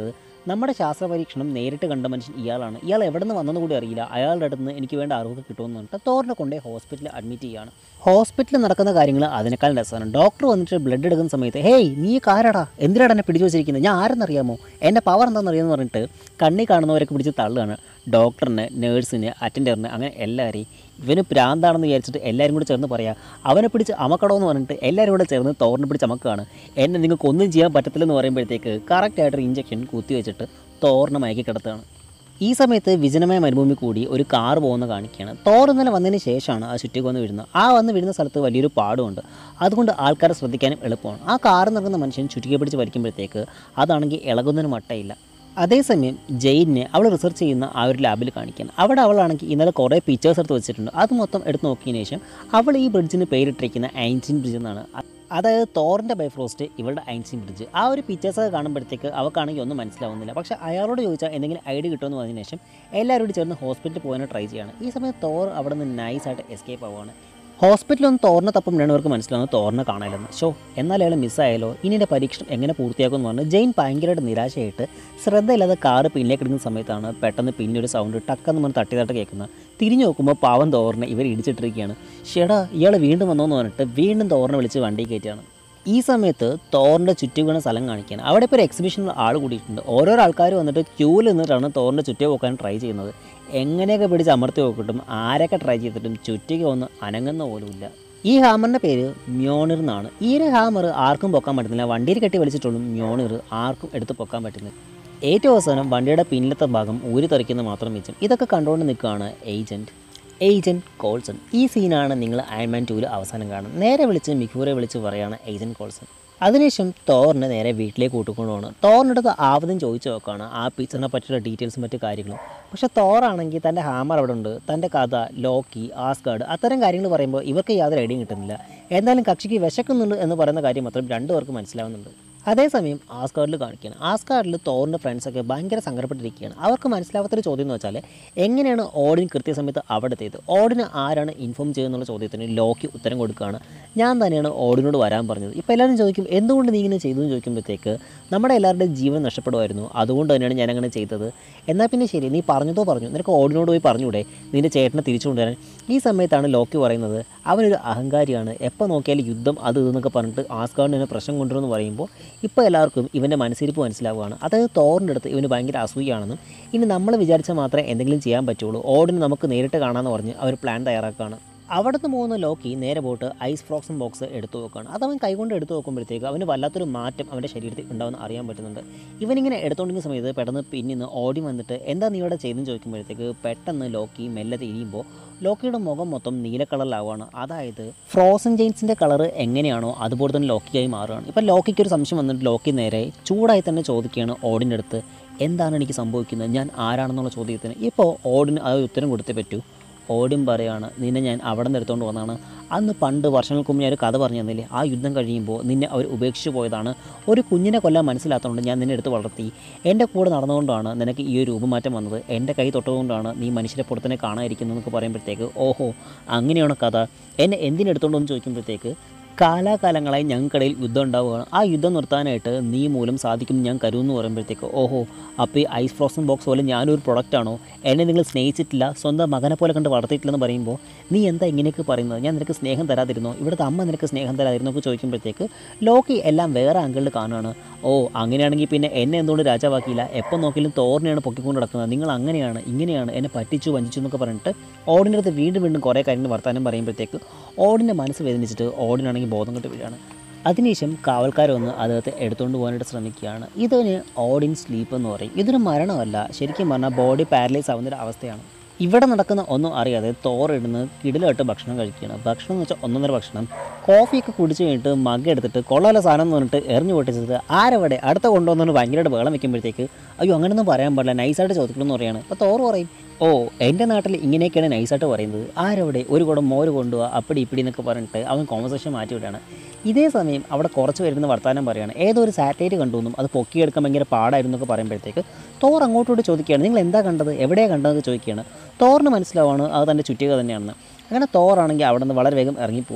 നമ്മുടെ ശാസ്ത്ര പരീക്ഷണം നേരിട്ട് കണ്ട മനുഷ്യൻ ഇയാളാണ്, ഇയാൾ എവിടെ നിന്ന് വന്നെന്ന് കൂടി അറിയില്ല, അയാളുടെ അടുത്ത് നിന്ന് എനിക്ക് വേണ്ട അറിവ് കിട്ടുമെന്ന് പറഞ്ഞിട്ട് തോറിനെ കൊണ്ടേ ഹോസ്പിറ്റലിൽ അഡ്മിറ്റ് ചെയ്യുകയാണ്. ഹോസ്പിറ്റലിൽ നടക്കുന്ന കാര്യങ്ങൾ അതിനേക്കാൾ രസമാണ്. ഡോക്ടർ വന്നിട്ട് ബ്ലഡ് എടുക്കുന്ന സമയത്ത് ഹേയ് നീ കാരടാ, എന്തിനാണ് എന്നെ പിടിച്ചു വെച്ചിരിക്കുന്നത്, ഞാൻ ആരെന്നറിയാമോ, എൻ്റെ പവർ എന്താണെന്ന് അറിയാമെന്ന് പറഞ്ഞിട്ട് കണ്ണി കാണുന്നവരൊക്കെ പിടിച്ച് തള്ളുകയാണ്. ഡോക്ടറിന്, നേഴ്സിന്, അറ്റൻഡറിന്, അങ്ങനെ എല്ലാവരെയും. ഇവന് പ്രാന്താണെന്ന് വിചാരിച്ചിട്ട് എല്ലാവരും കൂടി ചേർന്ന് പറയാം അവനെ പിടിച്ച് അമക്കടമെന്ന് പറഞ്ഞിട്ട് എല്ലാവരും കൂടെ ചേർന്ന് തോറിനെ പിടിച്ച് അമക്കുകയാണ്. എന്നെ നിങ്ങൾക്ക് ഒന്നും ചെയ്യാൻ പറ്റത്തില്ലെന്ന് പറയുമ്പോഴത്തേക്ക് കറക്റ്റായിട്ടൊരു ഇഞ്ചക്ഷൻ കുത്തി വെച്ചിട്ട് തോറിനെ മയക്കി കിടത്തുകയാണ്. ഈ സമയത്ത് വിജനമായ മരുഭൂമി കൂടി ഒരു കാർ പോകുന്ന കാണിക്കുകയാണ്. തോർ ഇന്നലെ വന്നതിന് ശേഷമാണ് ആ ചുറ്റിക്ക് വന്ന് വീഴുന്നത്. ആ വന്ന് വീഴുന്ന സ്ഥലത്ത് വലിയൊരു പാടുമുണ്ട്, അതുകൊണ്ട് ആൾക്കാരെ ശ്രദ്ധിക്കാനും എളുപ്പമാണ്. ആ കാർ നിറങ്ങുന്ന മനുഷ്യൻ ചുറ്റിക്കെ പിടിച്ച് വലിക്കുമ്പോഴത്തേക്ക് അതാണെങ്കിൽ ഇളകുന്നതിന് മട്ടയില്ല. അതേസമയം ജെയിനെ അവൾ റിസർച്ച് ചെയ്യുന്ന ആ ഒരു ലാബിൽ കാണിക്കാൻ. അവിടെ അവളാണെങ്കിൽ ഇന്നലെ കുറേ പിക്ചേഴ്സ് എടുത്ത് വെച്ചിട്ടുണ്ട്. അത് മൊത്തം എടുത്ത് നോക്കിയതിന് ശേഷം അവൾ ഈ ബ്രിഡ്ജിന് പേരിട്ടിരിക്കുന്ന ഐൻസ്റ്റീൻ ബ്രിഡ്ജ് എന്നാണ്. അതായത് തോറിൻ്റെ ബൈഫ്രോസ്റ്റ്, ഇവളുടെ ഐൻസ്റ്റീൻ ബ്രിഡ്ജ്. ആ ഒരു പിക്ചേഴ്സൊക്കെ കാണുമ്പോഴത്തേക്ക് അവൾക്കാണെങ്കിൽ ഒന്നും മനസ്സിലാവുന്നില്ല. പക്ഷേ അയാളോട് ചോദിച്ചാൽ എന്തെങ്കിലും ഐഡിയ കിട്ടുമെന്ന് പറഞ്ഞതിന് ശേഷം എല്ലാവരും കൂടി ചേർന്ന് ഹോസ്പിറ്റലിൽ പോകാൻ ട്രൈ ചെയ്യാണ്. ഈ സമയത്ത് തോർ അവിടെ നിന്ന് നൈസായിട്ട് എസ്കേപ്പ് ആവുകയാണ്. ഹോസ്പിറ്റലൊന്നും തോറിനെ തപ്പം രണ്ടുപേർക്ക് മനസ്സിലാവുന്നത് തോറിനെ കാണാനില്ലെന്ന്. ഷോ എന്നാൽ അയാൾ മിസ്സായാലോ, ഇനി എൻ്റെ പരീക്ഷണം എങ്ങനെ പൂർത്തിയാക്കുമെന്ന് പറഞ്ഞ് ജെയിൻ ഭയങ്കരമായിട്ട് നിരാശയായിട്ട് ശ്രദ്ധയില്ലാതെ കാറ് പിന്നിലേക്ക് എടുക്കുന്ന സമയത്താണ് പെട്ടെന്ന് പിന്നൊരു സൗണ്ട് ടക്കെന്ന് പറഞ്ഞ് തട്ടി തട്ടി കേൾക്കുന്നത്. തിരിഞ്ഞു നോക്കുമ്പോൾ പാവം തോറിനെ ഇവർ ഇടിച്ചിട്ടിരിക്കുകയാണ്. ഷെടാ ഇയാൾ വീണ്ടും വന്നോന്ന് പറഞ്ഞിട്ട് വീണ്ടും തോറിനെ വിളിച്ച് വണ്ടി കയറ്റിയാണ്. ഈ സമയത്ത് തോറിൻ്റെ ചുറ്റും വീണ സ്ഥലം കാണിക്കാൻ അവിടെ ഇപ്പോൾ ഒരു എക്സിബിഷനിൽ ആൾ കൂടിയിട്ടുണ്ട്. ഓരോരോ ആൾക്കാർ വന്നിട്ട് ക്യൂവിൽ നിന്നിട്ടാണ് തോറിൻ്റെ ചുറ്റേ പോക്കാൻ ട്രൈ ചെയ്യുന്നത്. എങ്ങനെയൊക്കെ പിടിച്ച് അമർത്തി നോക്കിയിട്ടും ആരൊക്കെ ട്രൈ ചെയ്തിട്ടും ചുറ്റിക്ക് ഒന്ന് അനങ്ങുന്ന പോലുമില്ല. ഈ ഹാമറിൻ്റെ പേര് മ്യോണിർ എന്നാണ്. ഈ ഒരു ഹാമർ ആർക്കും പൊക്കാൻ പറ്റുന്നില്ല. വണ്ടിയിൽ കെട്ടി വലിച്ചിട്ടുള്ളൂ മ്യോണിർ ആർക്കും എടുത്ത് പൊക്കാൻ പറ്റുന്നില്ല. ഏറ്റവും അവസാനം വണ്ടിയുടെ പിന്നിലത്തെ ഭാഗം ഊരി തെറിക്കുന്നത് മാത്രം വെച്ചും ഇതൊക്കെ കണ്ടുകൊണ്ട് നിൽക്കുകയാണ് ഏജൻറ്റ് ഏജൻറ്റ് കോൾസൺ. ഈ സീനാണ് നിങ്ങൾ അയൺമാൻ ടൂവിൽ അവസാനം കാണുന്നത്. നേരെ വിളിച്ച് മിഖൂറെ വിളിച്ച് പറയുകയാണ് ഏജൻറ്റ് കോൾസൺ. അതിനുശേഷം തോറിനെ നേരെ വീട്ടിലേക്ക് കൂട്ടിക്കൊണ്ട് പോകണം. തോറിനടുത്ത് ആവതും ചോദിച്ചു നോക്കുകയാണ് ആ പിക്ചറിനെ പറ്റിയുള്ള ഡീറ്റെയിൽസും മറ്റു കാര്യങ്ങളും. പക്ഷേ തോറാണെങ്കിൽ തൻ്റെ ഹാമർ അവിടെ ഉണ്ട്, തൻ്റെ കഥ, ലോക്കി, ആസ്ഗാർഡ് അത്തരം കാര്യങ്ങൾ പറയുമ്പോൾ ഇവർക്ക് യാതൊരു ഐഡിയയും കിട്ടുന്നില്ല. എന്തായാലും കക്ഷിക്ക് വിശക്കുന്നുണ്ട് എന്ന് പറയുന്ന കാര്യം മാത്രം രണ്ടുപേർക്ക് മനസ്സിലാവുന്നുണ്ട്. അതേസമയം ആസ്ഗാർഡിൽ കാണിക്കുകയാണ്. ആസ്ഗാർഡിൽ തോറിൻ്റെ ഫ്രണ്ട്സൊക്കെ ഭയങ്കര സങ്കടപ്പെട്ടിരിക്കുകയാണ്. അവർക്ക് മനസ്സിലാവാത്തൊരു ചോദ്യം എന്ന് വെച്ചാൽ എങ്ങനെയാണ് ഓഡിൻ കൃത്യസമയത്ത് അവിടെ എത്തിയത്, ഓഡിന് ആരാണ് ഇൻഫോം ചെയ്യുന്നുള്ള ചോദ്യത്തിന് ലോക്കി ഉത്തരം കൊടുക്കുകയാണ്. ഞാൻ തന്നെയാണ് ഓഡിനോട് വരാൻ പറഞ്ഞത്. ഇപ്പോൾ എല്ലാവരും ചോദിക്കും എന്തുകൊണ്ട് നീ ഇങ്ങനെ ചെയ്തു എന്ന് ചോദിക്കുമ്പോഴത്തേക്ക് നമ്മുടെ എല്ലാവരുടെയും ജീവൻ നഷ്ടപ്പെടുമായിരുന്നു, അതുകൊണ്ട് തന്നെയാണ് ഞാനങ്ങനെ ചെയ്തത്. എന്നാൽ പിന്നെ ശരി നീ പറഞ്ഞതോ പറഞ്ഞു, നിനക്ക് ഓഡിനോട് പോയി പറഞ്ഞൂടെ നിൻ്റെ ചേട്ടനെ തിരിച്ചു കൊണ്ടുവരാൻ. ഈ സമയത്താണ് ലോക്കി പറയുന്നത് അവനൊരു അഹങ്കാരിയാണ്, എപ്പോൾ നോക്കിയാലും യുദ്ധം അത് ഇതെന്നൊക്കെ പറഞ്ഞിട്ട് ആസ്ഗാർഡിന് തന്നെ പ്രശ്നം കൊണ്ടുവരുമെന്ന് പറയുമ്പോൾ ഇപ്പോൾ എല്ലാവർക്കും ഇവൻ്റെ മനസ്സിരിപ്പ് മനസ്സിലാവുകയാണ്. അതായത് തോറിൻ്റെ അടുത്ത് ഇവന് ഭയങ്കര അസൂയാണെന്നും ഇനി നമ്മൾ വിചാരിച്ചാൽ മാത്രമേ എന്തെങ്കിലും ചെയ്യാൻ പറ്റുള്ളൂ, ഓഡിന് നമുക്ക് നേരിട്ട് കാണാമെന്ന് പറഞ്ഞ് അവർ പ്ലാൻ തയ്യാറാക്കുകയാണ്. അവിടെ നിന്ന് പോകുന്ന ലോക്കി നേരെ പോയിട്ട് ഐസ് ഫ്രോക്സൺ ബോക്സ് എടുത്തു നോക്കുകയാണ്. അതവൻ കൈകൊണ്ട് എടുത്തു നോക്കുമ്പോഴത്തേക്ക് അവന് വല്ലാത്തൊരു മാറ്റം അവൻ്റെ ശരീരത്തിൽ ഉണ്ടാവുമെന്ന് അറിയാൻ പറ്റുന്നുണ്ട്. ഇവനിങ്ങനെ എടുത്തുകൊണ്ടിരിക്കുന്ന സമയത്ത് പെട്ടെന്ന് പിന്നിന്ന് ഓടി വന്നിട്ട് എന്താ നീ ഇവിടെ ചെയ്തെന്ന് ചോദിക്കുമ്പോഴത്തേക്ക് പെട്ടെന്ന് ലോക്കി മെല്ലെ തിരിയുമ്പോൾ ലോക്കിയുടെ മുഖം മൊത്തം നീല കളറിലാവുകയാണ്. അതായത് ഫ്രോസൺ ജെയിൻസിൻ്റെ കളർ എങ്ങനെയാണോ അതുപോലെ തന്നെ ലോക്കിയായി മാറുകയാണ്. ഇപ്പം ലോക്കിക്ക് ഒരു സംശയം വന്നിട്ട് ലോക്കി നേരെ ചൂടായി തന്നെ ചോദിക്കുകയാണ് ഓടിൻ്റെ അടുത്ത് എന്താണ് എനിക്ക് സംഭവിക്കുന്നത്, ഞാൻ ആരാണെന്നുള്ള ചോദ്യത്തിന്. ഇപ്പോൾ ഓടിന് ആ ഉത്തരം കൊടുത്തേ പറ്റൂ. ഓടിൻ പറയുകയാണ് നിന്നെ ഞാൻ അവിടെ നിന്ന് എടുത്തുകൊണ്ട് വന്നതാണ്, അന്ന് പണ്ട് വർഷങ്ങൾക്ക് മുമ്പ് ഞാൻ ഒരു കഥ പറഞ്ഞു തന്നില്ലേ, ആ യുദ്ധം കഴിയുമ്പോൾ നിന്നെ അവർ ഉപേക്ഷിച്ച് പോയതാണ്, ഒരു കുഞ്ഞിനെ കൊല്ലാൻ മനസ്സിലാത്തതുകൊണ്ട് ഞാൻ നിന്നെ എടുത്ത് വളർത്തി, എൻ്റെ കൂടെ നടന്നുകൊണ്ടാണ് നിനക്ക് ഈ ഒരു രൂപമാറ്റം വന്നത്, എൻ്റെ കൈ തൊട്ടുകൊണ്ടാണ് നീ മനുഷ്യരെ പുറത്തിനെ കാണാതിരിക്കുന്നതെന്നൊക്കെ പറയുമ്പോഴത്തേക്ക് ഓഹോ അങ്ങനെയാണോ കഥ, എന്നെ എന്തിനെടുത്തോണ്ടോ എന്ന് ചോദിക്കുമ്പോഴത്തേക്ക് കാലാകാലങ്ങളായി ഞങ്ങൾക്കിടയിൽ യുദ്ധം ഉണ്ടാവുകയാണ്, ആ യുദ്ധം നിർത്താനായിട്ട് നീ മൂലം സാധിക്കും ഞാൻ കരുതെന്ന് പറയുമ്പോഴത്തേക്ക് ഓഹോ അപ്പോൾ ഈ ഐസ് ഫ്രോസൺ ബോക്സ് പോലെ ഞാനൊരു പ്രൊഡക്റ്റാണോ, എന്നെ നിങ്ങൾ സ്നേഹിച്ചിട്ടില്ല, സ്വന്തം മകനെ പോലെ കണ്ട് വളർത്തിയിട്ടില്ലെന്ന് പറയുമ്പോൾ നീ എന്താ ഇങ്ങനെയൊക്കെ പറയുന്നത്, ഞാൻ നിനക്ക് സ്നേഹം തരാതിരുന്നോ, ഇവിടുത്തെ അമ്മ നിനക്ക് സ്നേഹം തരാതിരുന്നോ ഒക്കെ ചോദിക്കുമ്പോഴത്തേക്ക് ലോക്കി എല്ലാം വേറെ ആംഗിളിൽ കാണുകയാണ്. ഓ അങ്ങനെയാണെങ്കിൽ പിന്നെ എന്നെ എന്തുകൊണ്ട് രാജാവാക്കിയില്ല, എപ്പോൾ നോക്കിയാലും തോറിനെയാണ് പൊക്കിക്കൊണ്ട് നടക്കുന്നത്, നിങ്ങൾ അങ്ങനെയാണ് ഇങ്ങനെയാണ് എന്നെ പറ്റിച്ചു വഞ്ചിച്ചു എന്നൊക്കെ പറഞ്ഞിട്ട് ഓടിൻ്റെ അടുത്ത് വീണ്ടും വീണ്ടും കുറേ കാര്യങ്ങൾ വർത്താനം പറയുമ്പോഴത്തേക്ക് ഓടിൻ്റെ മനസ്സ് വേദനിച്ചിട്ട് ഓടിനാണെങ്കിൽ ബോധം കെട്ട് വീഴാണ്. അതിനുശേഷം കാവൽക്കാർ വന്ന് അദ്ദേഹത്തെ എടുത്തുകൊണ്ട് പോകാനായിട്ട് ശ്രമിക്കുകയാണ്. ഇതിന് ഓഡിൻ സ്ലീപ്പ് എന്ന് പറയും. ഇതൊരു മരണമല്ല, ശരിക്കും പറഞ്ഞാൽ ബോഡി പാരലൈസ് ആവുന്നൊരു അവസ്ഥയാണ്. ഇവിടെ നടക്കുന്ന ഒന്നും അറിയാതെ തോറിടുന്ന് കിടിലായിട്ട് ഭക്ഷണം കഴിക്കുകയാണ്. ഭക്ഷണം എന്ന് വെച്ചാൽ ഒന്നൊന്നര ഭക്ഷണം. കോഫിയൊക്കെ കുടിച്ച് കഴിഞ്ഞിട്ട് മഗ് എടുത്തിട്ട് കൊള്ളാല സാധനം എന്ന് പറഞ്ഞിട്ട് എറിഞ്ഞു പൊട്ടിച്ചത് ആരവിടെ അടുത്ത കൊണ്ടുവന്നുകൊണ്ട് ഭയങ്കരമായിട്ട് വെള്ളം വെക്കുമ്പോഴത്തേക്ക് അയ്യോ അങ്ങനെയൊന്നും പറയാൻ പാടില്ല, നൈസായിട്ട് ചോദിക്കണമെന്ന് പറയുകയാണ്. അപ്പോൾ തോറ് പറയും ഓ എൻ്റെ നാട്ടിൽ ഇങ്ങനെയൊക്കെയാണ് നൈസായിട്ട് പറയുന്നത്, ആരവിടെ ഒരു കുടം മോര് കൊണ്ടുപോവുക അപ്പടി ഇപ്പിടി എന്നൊക്കെ പറഞ്ഞിട്ട് അവൻ കോൺവെർസേഷൻ മാറ്റി വിടുകയാണ്. ഇതേ സമയം അവിടെ കുറച്ച് വരുന്ന വർത്താനം പറയുകയാണ്, ഏതോ ഒരു സാറ്റലൈറ്റ് കണ്ടുവെന്നും അത് പൊക്കിയെടുക്കാൻ ഭയങ്കര പാടായിരുന്നു എന്നൊക്കെ പറയുമ്പോഴത്തേക്ക് തോർ അങ്ങോട്ടോട്ട് ചോദിക്കുകയാണ് നിങ്ങൾ എന്താ കണ്ടത്, എവിടെയാണ് കണ്ടതെന്ന് ചോദിക്കുകയാണ്. തോറിന് മനസ്സിലാവാണ് അത് തൻ്റെ ചുറ്റിക തന്നെയാണെന്ന്. അങ്ങനെ തോറാണെങ്കിൽ അവിടെ നിന്ന് വളരെ വേഗം ഇറങ്ങിപ്പോവാണ്.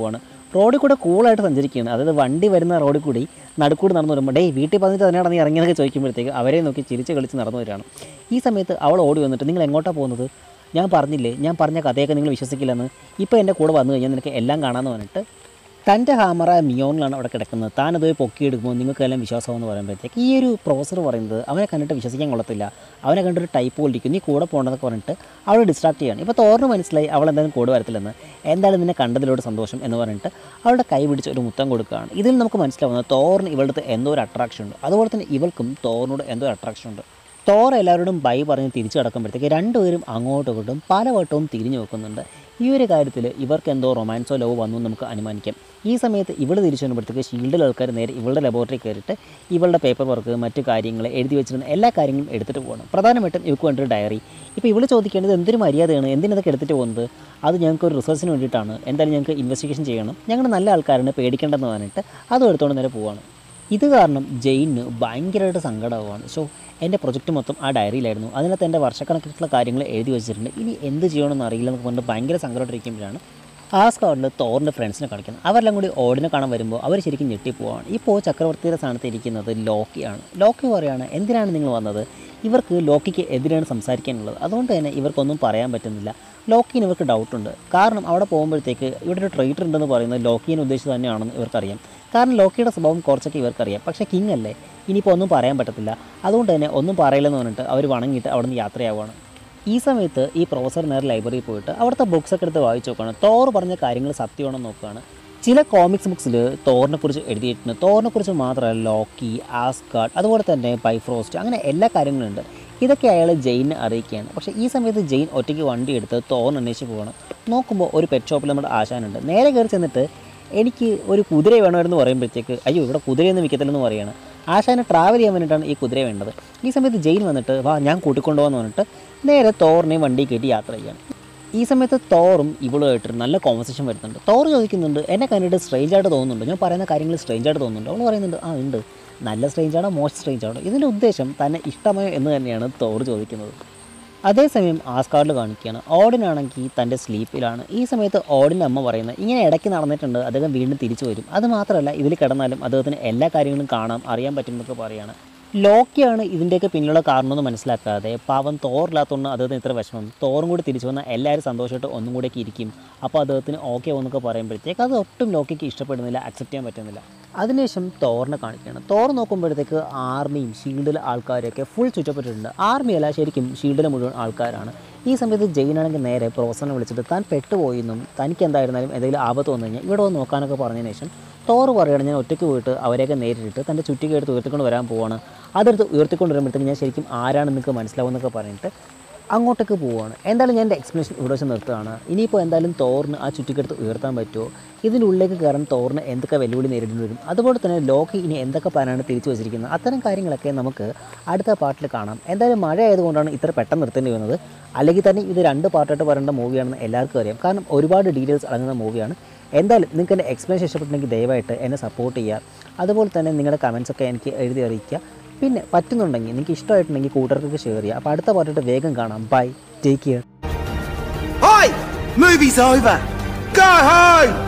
റോഡിൽ കൂടെ കൂളായിട്ട് സഞ്ചരിക്കുകയാണ്. അതായത് വണ്ടി വരുന്ന റോഡിൽ കൂടി നടുക്കൂടി നടന്നു വരുമ്പോൾ ഡേ വീട്ടിൽ പറഞ്ഞിട്ട് തന്നെയാണ് നീ ഇറങ്ങിയതൊക്കെ ചോദിക്കുമ്പോഴത്തേക്ക് അവരെ നോക്കി ചിരിച്ച് കളിച്ച് നടന്നു വരികയാണ്. ഈ സമയത്ത് അവൾ ഓടി വന്നിട്ട് നിങ്ങൾ എങ്ങോട്ടാണ് പോകുന്നത്? ഞാൻ പറഞ്ഞില്ലേ, ഞാൻ പറഞ്ഞ കഥയൊക്കെ നിങ്ങൾ വിശ്വസിക്കില്ലെന്ന്. ഇപ്പോൾ എൻ്റെ കൂടെ വന്നു കഴിഞ്ഞാൽ നിനക്ക് എല്ലാം കാണാമെന്ന് പറഞ്ഞിട്ട് തൻ്റെ ഹാമറായ മിയോണിലാണ് അവിടെ കിടക്കുന്നത്. താനത് പൊക്കിയെടുക്കുമ്പോൾ നിങ്ങൾക്കെല്ലാം വിശ്വാസമെന്ന് പറയുമ്പോഴത്തേക്ക് ഈ ഒരു പ്രൊഫസർ പറയുന്നത് അവനെ കണ്ടിട്ട് വിശ്വസിക്കാൻ കൊള്ളത്തില്ല, അവനെ കണ്ടൊരു ടൈപ്പ് പോലിരിക്കും, നീ കൂടെ പോകണമെന്നൊക്കെ പറഞ്ഞിട്ട് അവൾ ഡിസ്ട്രാക്ട് ചെയ്യാണ്. ഇപ്പോൾ തോറിന് മനസ്സിലായി അവൾ എന്തായാലും കൂടെ വരത്തില്ലെന്ന്. എന്തായാലും നിന്നെ കണ്ടതിലോട് സന്തോഷം എന്ന് പറഞ്ഞിട്ട് അവളുടെ കൈ പിടിച്ച് ഒരു മുത്തം കൊടുക്കുകയാണ്. ഇതിൽ നമുക്ക് മനസ്സിലാവുന്നത് തോറിന് ഇവളുടെ അടുത്ത് എന്തോ ഒരു അട്രാക്ഷൻ ഉണ്ട്, അതുപോലെ തന്നെ ഇവൾക്കും തോറിനോട് എന്തോ ഒരു അട്രാക്ഷൻ ഉണ്ട്. തോർ എല്ലാവരോടും ബൈ പറഞ്ഞ് തിരിച്ചു കിടക്കുമ്പോഴത്തേക്ക് രണ്ടുപേരും അങ്ങോട്ടും ഇങ്ങോട്ടും പലവട്ടവും തിരിഞ്ഞു നോക്കുന്നുണ്ട്. ഈ ഒരു കാര്യത്തിൽ ഇവർക്ക് എന്തോ റൊമാൻസോ ലവ് വന്നു നമുക്ക് അനുമാനിക്കാം. ഈ സമയത്ത് ഇവൾ തിരിച്ചു വരുമ്പോഴത്തേക്ക് ഷീൽഡിൽ ആൾക്കാർ നേരെ ഇവളുടെ ലബോറട്ടറി കയറിയിട്ട് ഇവളുടെ പേപ്പർ വർക്ക് മറ്റു കാര്യങ്ങൾ എഴുതി വെച്ചിരുന്ന എല്ലാ കാര്യങ്ങളും എടുത്തിട്ട് പോകണം. പ്രധാനമായിട്ടും ഇവർക്ക് വേണ്ടൊരു ഡയറി. ഇപ്പോൾ ഇവൾ ചോദിക്കേണ്ടത് എന്തൊരു മര്യാദയാണ്, എന്തിനതൊക്കെ എടുത്തിട്ട് പോകുന്നത്? അത് ഞങ്ങൾക്ക് ഒരു റിസർച്ചിന് വേണ്ടിയിട്ടാണ്, എന്തായാലും ഞങ്ങൾക്ക് ഇൻവെസ്റ്റിഗേഷൻ ചെയ്യണം, ഞങ്ങൾ നല്ല ആൾക്കാരാണ്, പേടിക്കേണ്ടെന്ന് പറഞ്ഞിട്ട് അതും എടുത്തുകൊണ്ട് നേരെ പോവാണ്. ഇത് കാരണം ജെയിന് ഭയങ്കരമായിട്ട് സങ്കടമാവുകയാണ്. സോ എൻ്റെ പ്രൊജക്റ്റ് മൊത്തം ആ ഡയറിയിലായിരുന്നു, അതിനകത്ത് എൻ്റെ വർഷക്കണക്കിലുള്ള കാര്യങ്ങൾ എഴുതി വെച്ചിട്ടുണ്ട്, ഇനി എന്ത് ചെയ്യണമെന്ന് അറിയില്ല എന്നൊക്കെ കൊണ്ട് ഭയങ്കര സങ്കടമായിട്ടിരിക്കുമ്പോഴാണ് ആ സ്കോഡിൽ തോറിൻ്റെ ഫ്രണ്ട്സിനെ കാണിക്കുന്നത്. അവരെല്ലാം കൂടി ഓടിനെ കാണാൻ വരുമ്പോൾ അവർ ശരിക്കും ഞെട്ടിപ്പോവാണ്. ഇപ്പോൾ ചക്രവർത്തിയുടെ സ്ഥാനത്ത് ഇരിക്കുന്നത് ലോക്കിയാണ്. ലോക്കി പറയുകയാണ്, എന്തിനാണ് നിങ്ങൾ വന്നത്? ഇവർക്ക് ലോക്കിക്ക് എതിരാണ് സംസാരിക്കാനുള്ളത്, അതുകൊണ്ട് തന്നെ ഇവർക്കൊന്നും പറയാൻ പറ്റുന്നില്ല. ലോക്കിന് ഇവർക്ക് ഡൗട്ടുണ്ട്. കാരണം അവിടെ പോകുമ്പോഴത്തേക്ക് ഇവിടെ ഒരു ട്രൈറ്റർ ഉണ്ടെന്ന് പറയുന്നത് ലോക്കിനെ ഉദ്ദേശിച്ച് തന്നെയാണെന്ന് ഇവർക്കറിയാം. കാരണം ലോക്കിയുടെ സ്വഭാവം കുറച്ചൊക്കെ ഇവർക്കറിയാം. പക്ഷേ കിങ് അല്ലേ, ഇനിയിപ്പോൾ ഒന്നും പറയാൻ പറ്റത്തില്ല. അതുകൊണ്ട് തന്നെ ഒന്നും പറയില്ലെന്ന് പറഞ്ഞിട്ട് അവർ വണങ്ങിയിട്ട് അവിടെ നിന്ന് യാത്രയാവുകയാണ്. ഈ സമയത്ത് ഈ പ്രൊഫസർ നേരെ ലൈബ്രറിയിൽ പോയിട്ട് അവിടുത്തെ ബുക്സൊക്കെ എടുത്ത് വായിച്ച് നോക്കുകയാണ്. തോർ പറഞ്ഞ കാര്യങ്ങൾ സത്യമാണെന്ന് നോക്കുകയാണ്. ചില കോമിക്സ് ബുക്സിൽ തോറിനെ കുറിച്ച് എഴുതിയിട്ടുണ്ട്. തോറിനെ കുറിച്ച് മാത്രമല്ല ലോക്കി, ആസ്ഗാർഡ്, അതുപോലെ തന്നെ ബൈഫ്രോസ്റ്റ്, അങ്ങനെ എല്ലാ കാര്യങ്ങളുണ്ട്. ഇതൊക്കെ അയാൾ ജെയിനെ അറിയിക്കുകയാണ്. പക്ഷേ ഈ സമയത്ത് ജെയിൻ ഒറ്റയ്ക്ക് വണ്ടി എടുത്ത് തോറിന് അന്വേഷിച്ച് പോകണം. നോക്കുമ്പോൾ ഒരു പെറ്റ് ഷോപ്പിൽ നമ്മുടെ ആശാനുണ്ട്. നേരെ കയറി ചെന്നിട്ട് എനിക്ക് ഒരു കുതിര വേണമെന്ന് പറയുമ്പോഴത്തേക്ക് അയ്യോ ഇവിടെ കുതിരയൊന്നും വിൽക്കത്തില്ലെന്ന് പറയുകയാണ്. ആശാന് ട്രാവൽ ചെയ്യാൻ വേണ്ടിയിട്ടാണ് ഈ കുതിര വേണ്ടത്. ഈ സമയത്ത് ജെയിൻ വന്നിട്ട് വാ ഞാൻ കൂട്ടിക്കൊണ്ടുപോകാന്ന് പറഞ്ഞിട്ട് നേരെ തോറിനെയും വണ്ടി കയറ്റി യാത്ര ചെയ്യാണ്. ഈ സമയത്ത് തോറും ഇവളുമായിട്ട് നല്ല കോൺവെർസേഷൻ വരുന്നുണ്ട്. തോർ ചോദിക്കുന്നുണ്ട്, എന്നെ കണ്ടിട്ട് സ്ട്രേഞ്ച് ആയിട്ട് തോന്നുന്നുണ്ട്, ഞാൻ പറയുന്ന കാര്യങ്ങൾ സ്ട്രേഞ്ച് ആയിട്ട് തോന്നുന്നുണ്ട്. അവൾ പറയുന്നുണ്ട്, ആ ഉണ്ട്, നല്ല സ്ട്രേഞ്ച് ആണോ മോശം സ്ട്രേഞ്ച് ആണോ? ഇതിൻ്റെ ഉദ്ദേശം തന്നെ ഇഷ്ടമായോ എന്ന് തന്നെയാണ് തോർ ചോദിക്കുന്നത്. അതേസമയം ആസ്കാർഡിൽ കാണിക്കുകയാണ്. ഓഡിനാണെങ്കിൽ തൻ്റെ സ്ലീപ്പിലാണ്. ഈ സമയത്ത് ഓഡിൻ്റെ അമ്മ പറയുന്നത് ഇങ്ങനെ ഇടയ്ക്ക് നടന്നിട്ടുണ്ട്, അദ്ദേഹം വീണ്ടും തിരിച്ചു വരും. അത് മാത്രമല്ല ഇതിൽ കിടന്നാലും അദ്ദേഹത്തിന് എല്ലാ കാര്യങ്ങളും കാണാം, അറിയാൻ പറ്റുമെന്നൊക്കെ പറയുകയാണ്. ലോക്കിയാണ് ഇതിൻ്റെയൊക്കെ പിന്നിലുള്ള കാരണമെന്ന് മനസ്സിലാക്കാതെ പാവം തോറില്ലാത്തതുകൊണ്ട് അദ്ദേഹത്തിന് ഇത്ര വിഷമം. തോറും കൂടി തിരിച്ചു വന്നാൽ എല്ലാവരും സന്തോഷമായിട്ട് ഒന്നും കൂടെയൊക്കെ ഇരിക്കും, അപ്പോൾ അദ്ദേഹത്തിന് ഓക്കെ ആവുമെന്നൊക്കെ പറയുമ്പോഴത്തേക്ക് അത് ഒട്ടും ലോക്കിക്ക് ഇഷ്ടപ്പെടുന്നില്ല, അക്സെപ്റ്റ് ചെയ്യാൻ പറ്റുന്നില്ല. അതിനുശേഷം തോറിനെ കാണിക്കുകയാണ്. തോർ നോക്കുമ്പോഴത്തേക്ക് ആർമിയും ഷീൽഡിലെ ആൾക്കാരെയൊക്കെ ഫുൾ ചുറ്റപ്പെട്ടിട്ടുണ്ട്. ആർമിയല്ല, ശരിക്കും ഷീൽഡിലെ മുഴുവൻ ആൾക്കാരാണ്. ഈ സമയത്ത് ജെയിനാണെങ്കിൽ നേരെ പ്രൊഫസറിനെ വിളിച്ചിട്ട് താൻ പെട്ടുപോയെന്നും തനിക്ക് എന്തായിരുന്നാലും എന്തെങ്കിലും ആപത്ത് വന്നു കഴിഞ്ഞാൽ ഇവിടെ വന്ന് നോക്കാനൊക്കെ പറഞ്ഞതിന് ശേഷം തോർ പറയുകയാണ്, ഞാൻ ഒറ്റയ്ക്ക് പോയിട്ട് അവരെയൊക്കെ നേരിട്ടിട്ട് തൻ്റെ ചുറ്റിക എടുത്ത് ഉയർത്തിക്കൊണ്ട് വരാൻ പോവാണ്. അതെടുത്ത് ഉയർത്തിക്കൊണ്ട് വരുമ്പോഴത്തേക്ക് ഞാൻ ശരിക്കും ആരാണെന്ന് നിങ്ങൾക്ക് മനസ്സിലാവുമെന്നൊക്കെ പറഞ്ഞിട്ട് അങ്ങോട്ടേക്ക് പോവുകയാണ്. എന്തായാലും ഞാൻ എൻ്റെ എക്സ്പ്ലനേഷൻ ഇവിടെ വെച്ച് നിർത്തുകയാണ്. ഇനിയിപ്പോൾ എന്തായാലും തോറിന് ആ ചുറ്റിക്കെടുത്ത് ഉയർത്താൻ പറ്റുമോ, ഇതിനുള്ളിലേക്ക് കയറാൻ തോറിന് എന്തൊക്കെ വെല്ലുവിളി നേരിടേണ്ടി വരും, അതുപോലെ തന്നെ ലോക്കി ഇനി എന്തൊക്കെ പ്ലാനാണ് തിരിച്ചു വെച്ചിരിക്കുന്നത്, അത്തരം കാര്യങ്ങളൊക്കെ നമുക്ക് അടുത്ത പാർട്ടിൽ കാണാം. എന്തായാലും മഴ ആയതുകൊണ്ടാണ് ഇത്ര പെട്ടെന്ന് നിർത്തേണ്ടി വന്നത്, അല്ലെങ്കിൽ തന്നെ ഇത് രണ്ട് പാർട്ടായിട്ട് പറയേണ്ട മൂവിയാണെന്ന് എല്ലാവർക്കും അറിയാം. കാരണം ഒരുപാട് ഡീറ്റെയിൽസ് അടങ്ങുന്ന മൂവിയാണ്. എന്തായാലും നിങ്ങൾക്ക് എൻ്റെ എക്സ്പ്ലനേഷൻ ഇഷ്ടപ്പെട്ടിട്ടുണ്ടെങ്കിൽ ദയവായിട്ട് എന്നെ സപ്പോർട്ട് ചെയ്യുക. അതുപോലെ തന്നെ നിങ്ങളുടെ കമൻസൊക്കെ എനിക്ക് എഴുതി അറിയിക്കുക. പിന്നെ പറ്റുന്നുണ്ടെങ്കിൽ നിങ്ങൾക്ക് ഇഷ്ടമായിട്ടുണ്ടെങ്കിൽ കൂട്ടുകാർക്ക് ഷെയർ ചെയ്യുക. അപ്പോൾ അടുത്ത പാർട്ടിട്ട് വേഗം കാണാം. Bye, take care. Oi! Movie's over! Go home!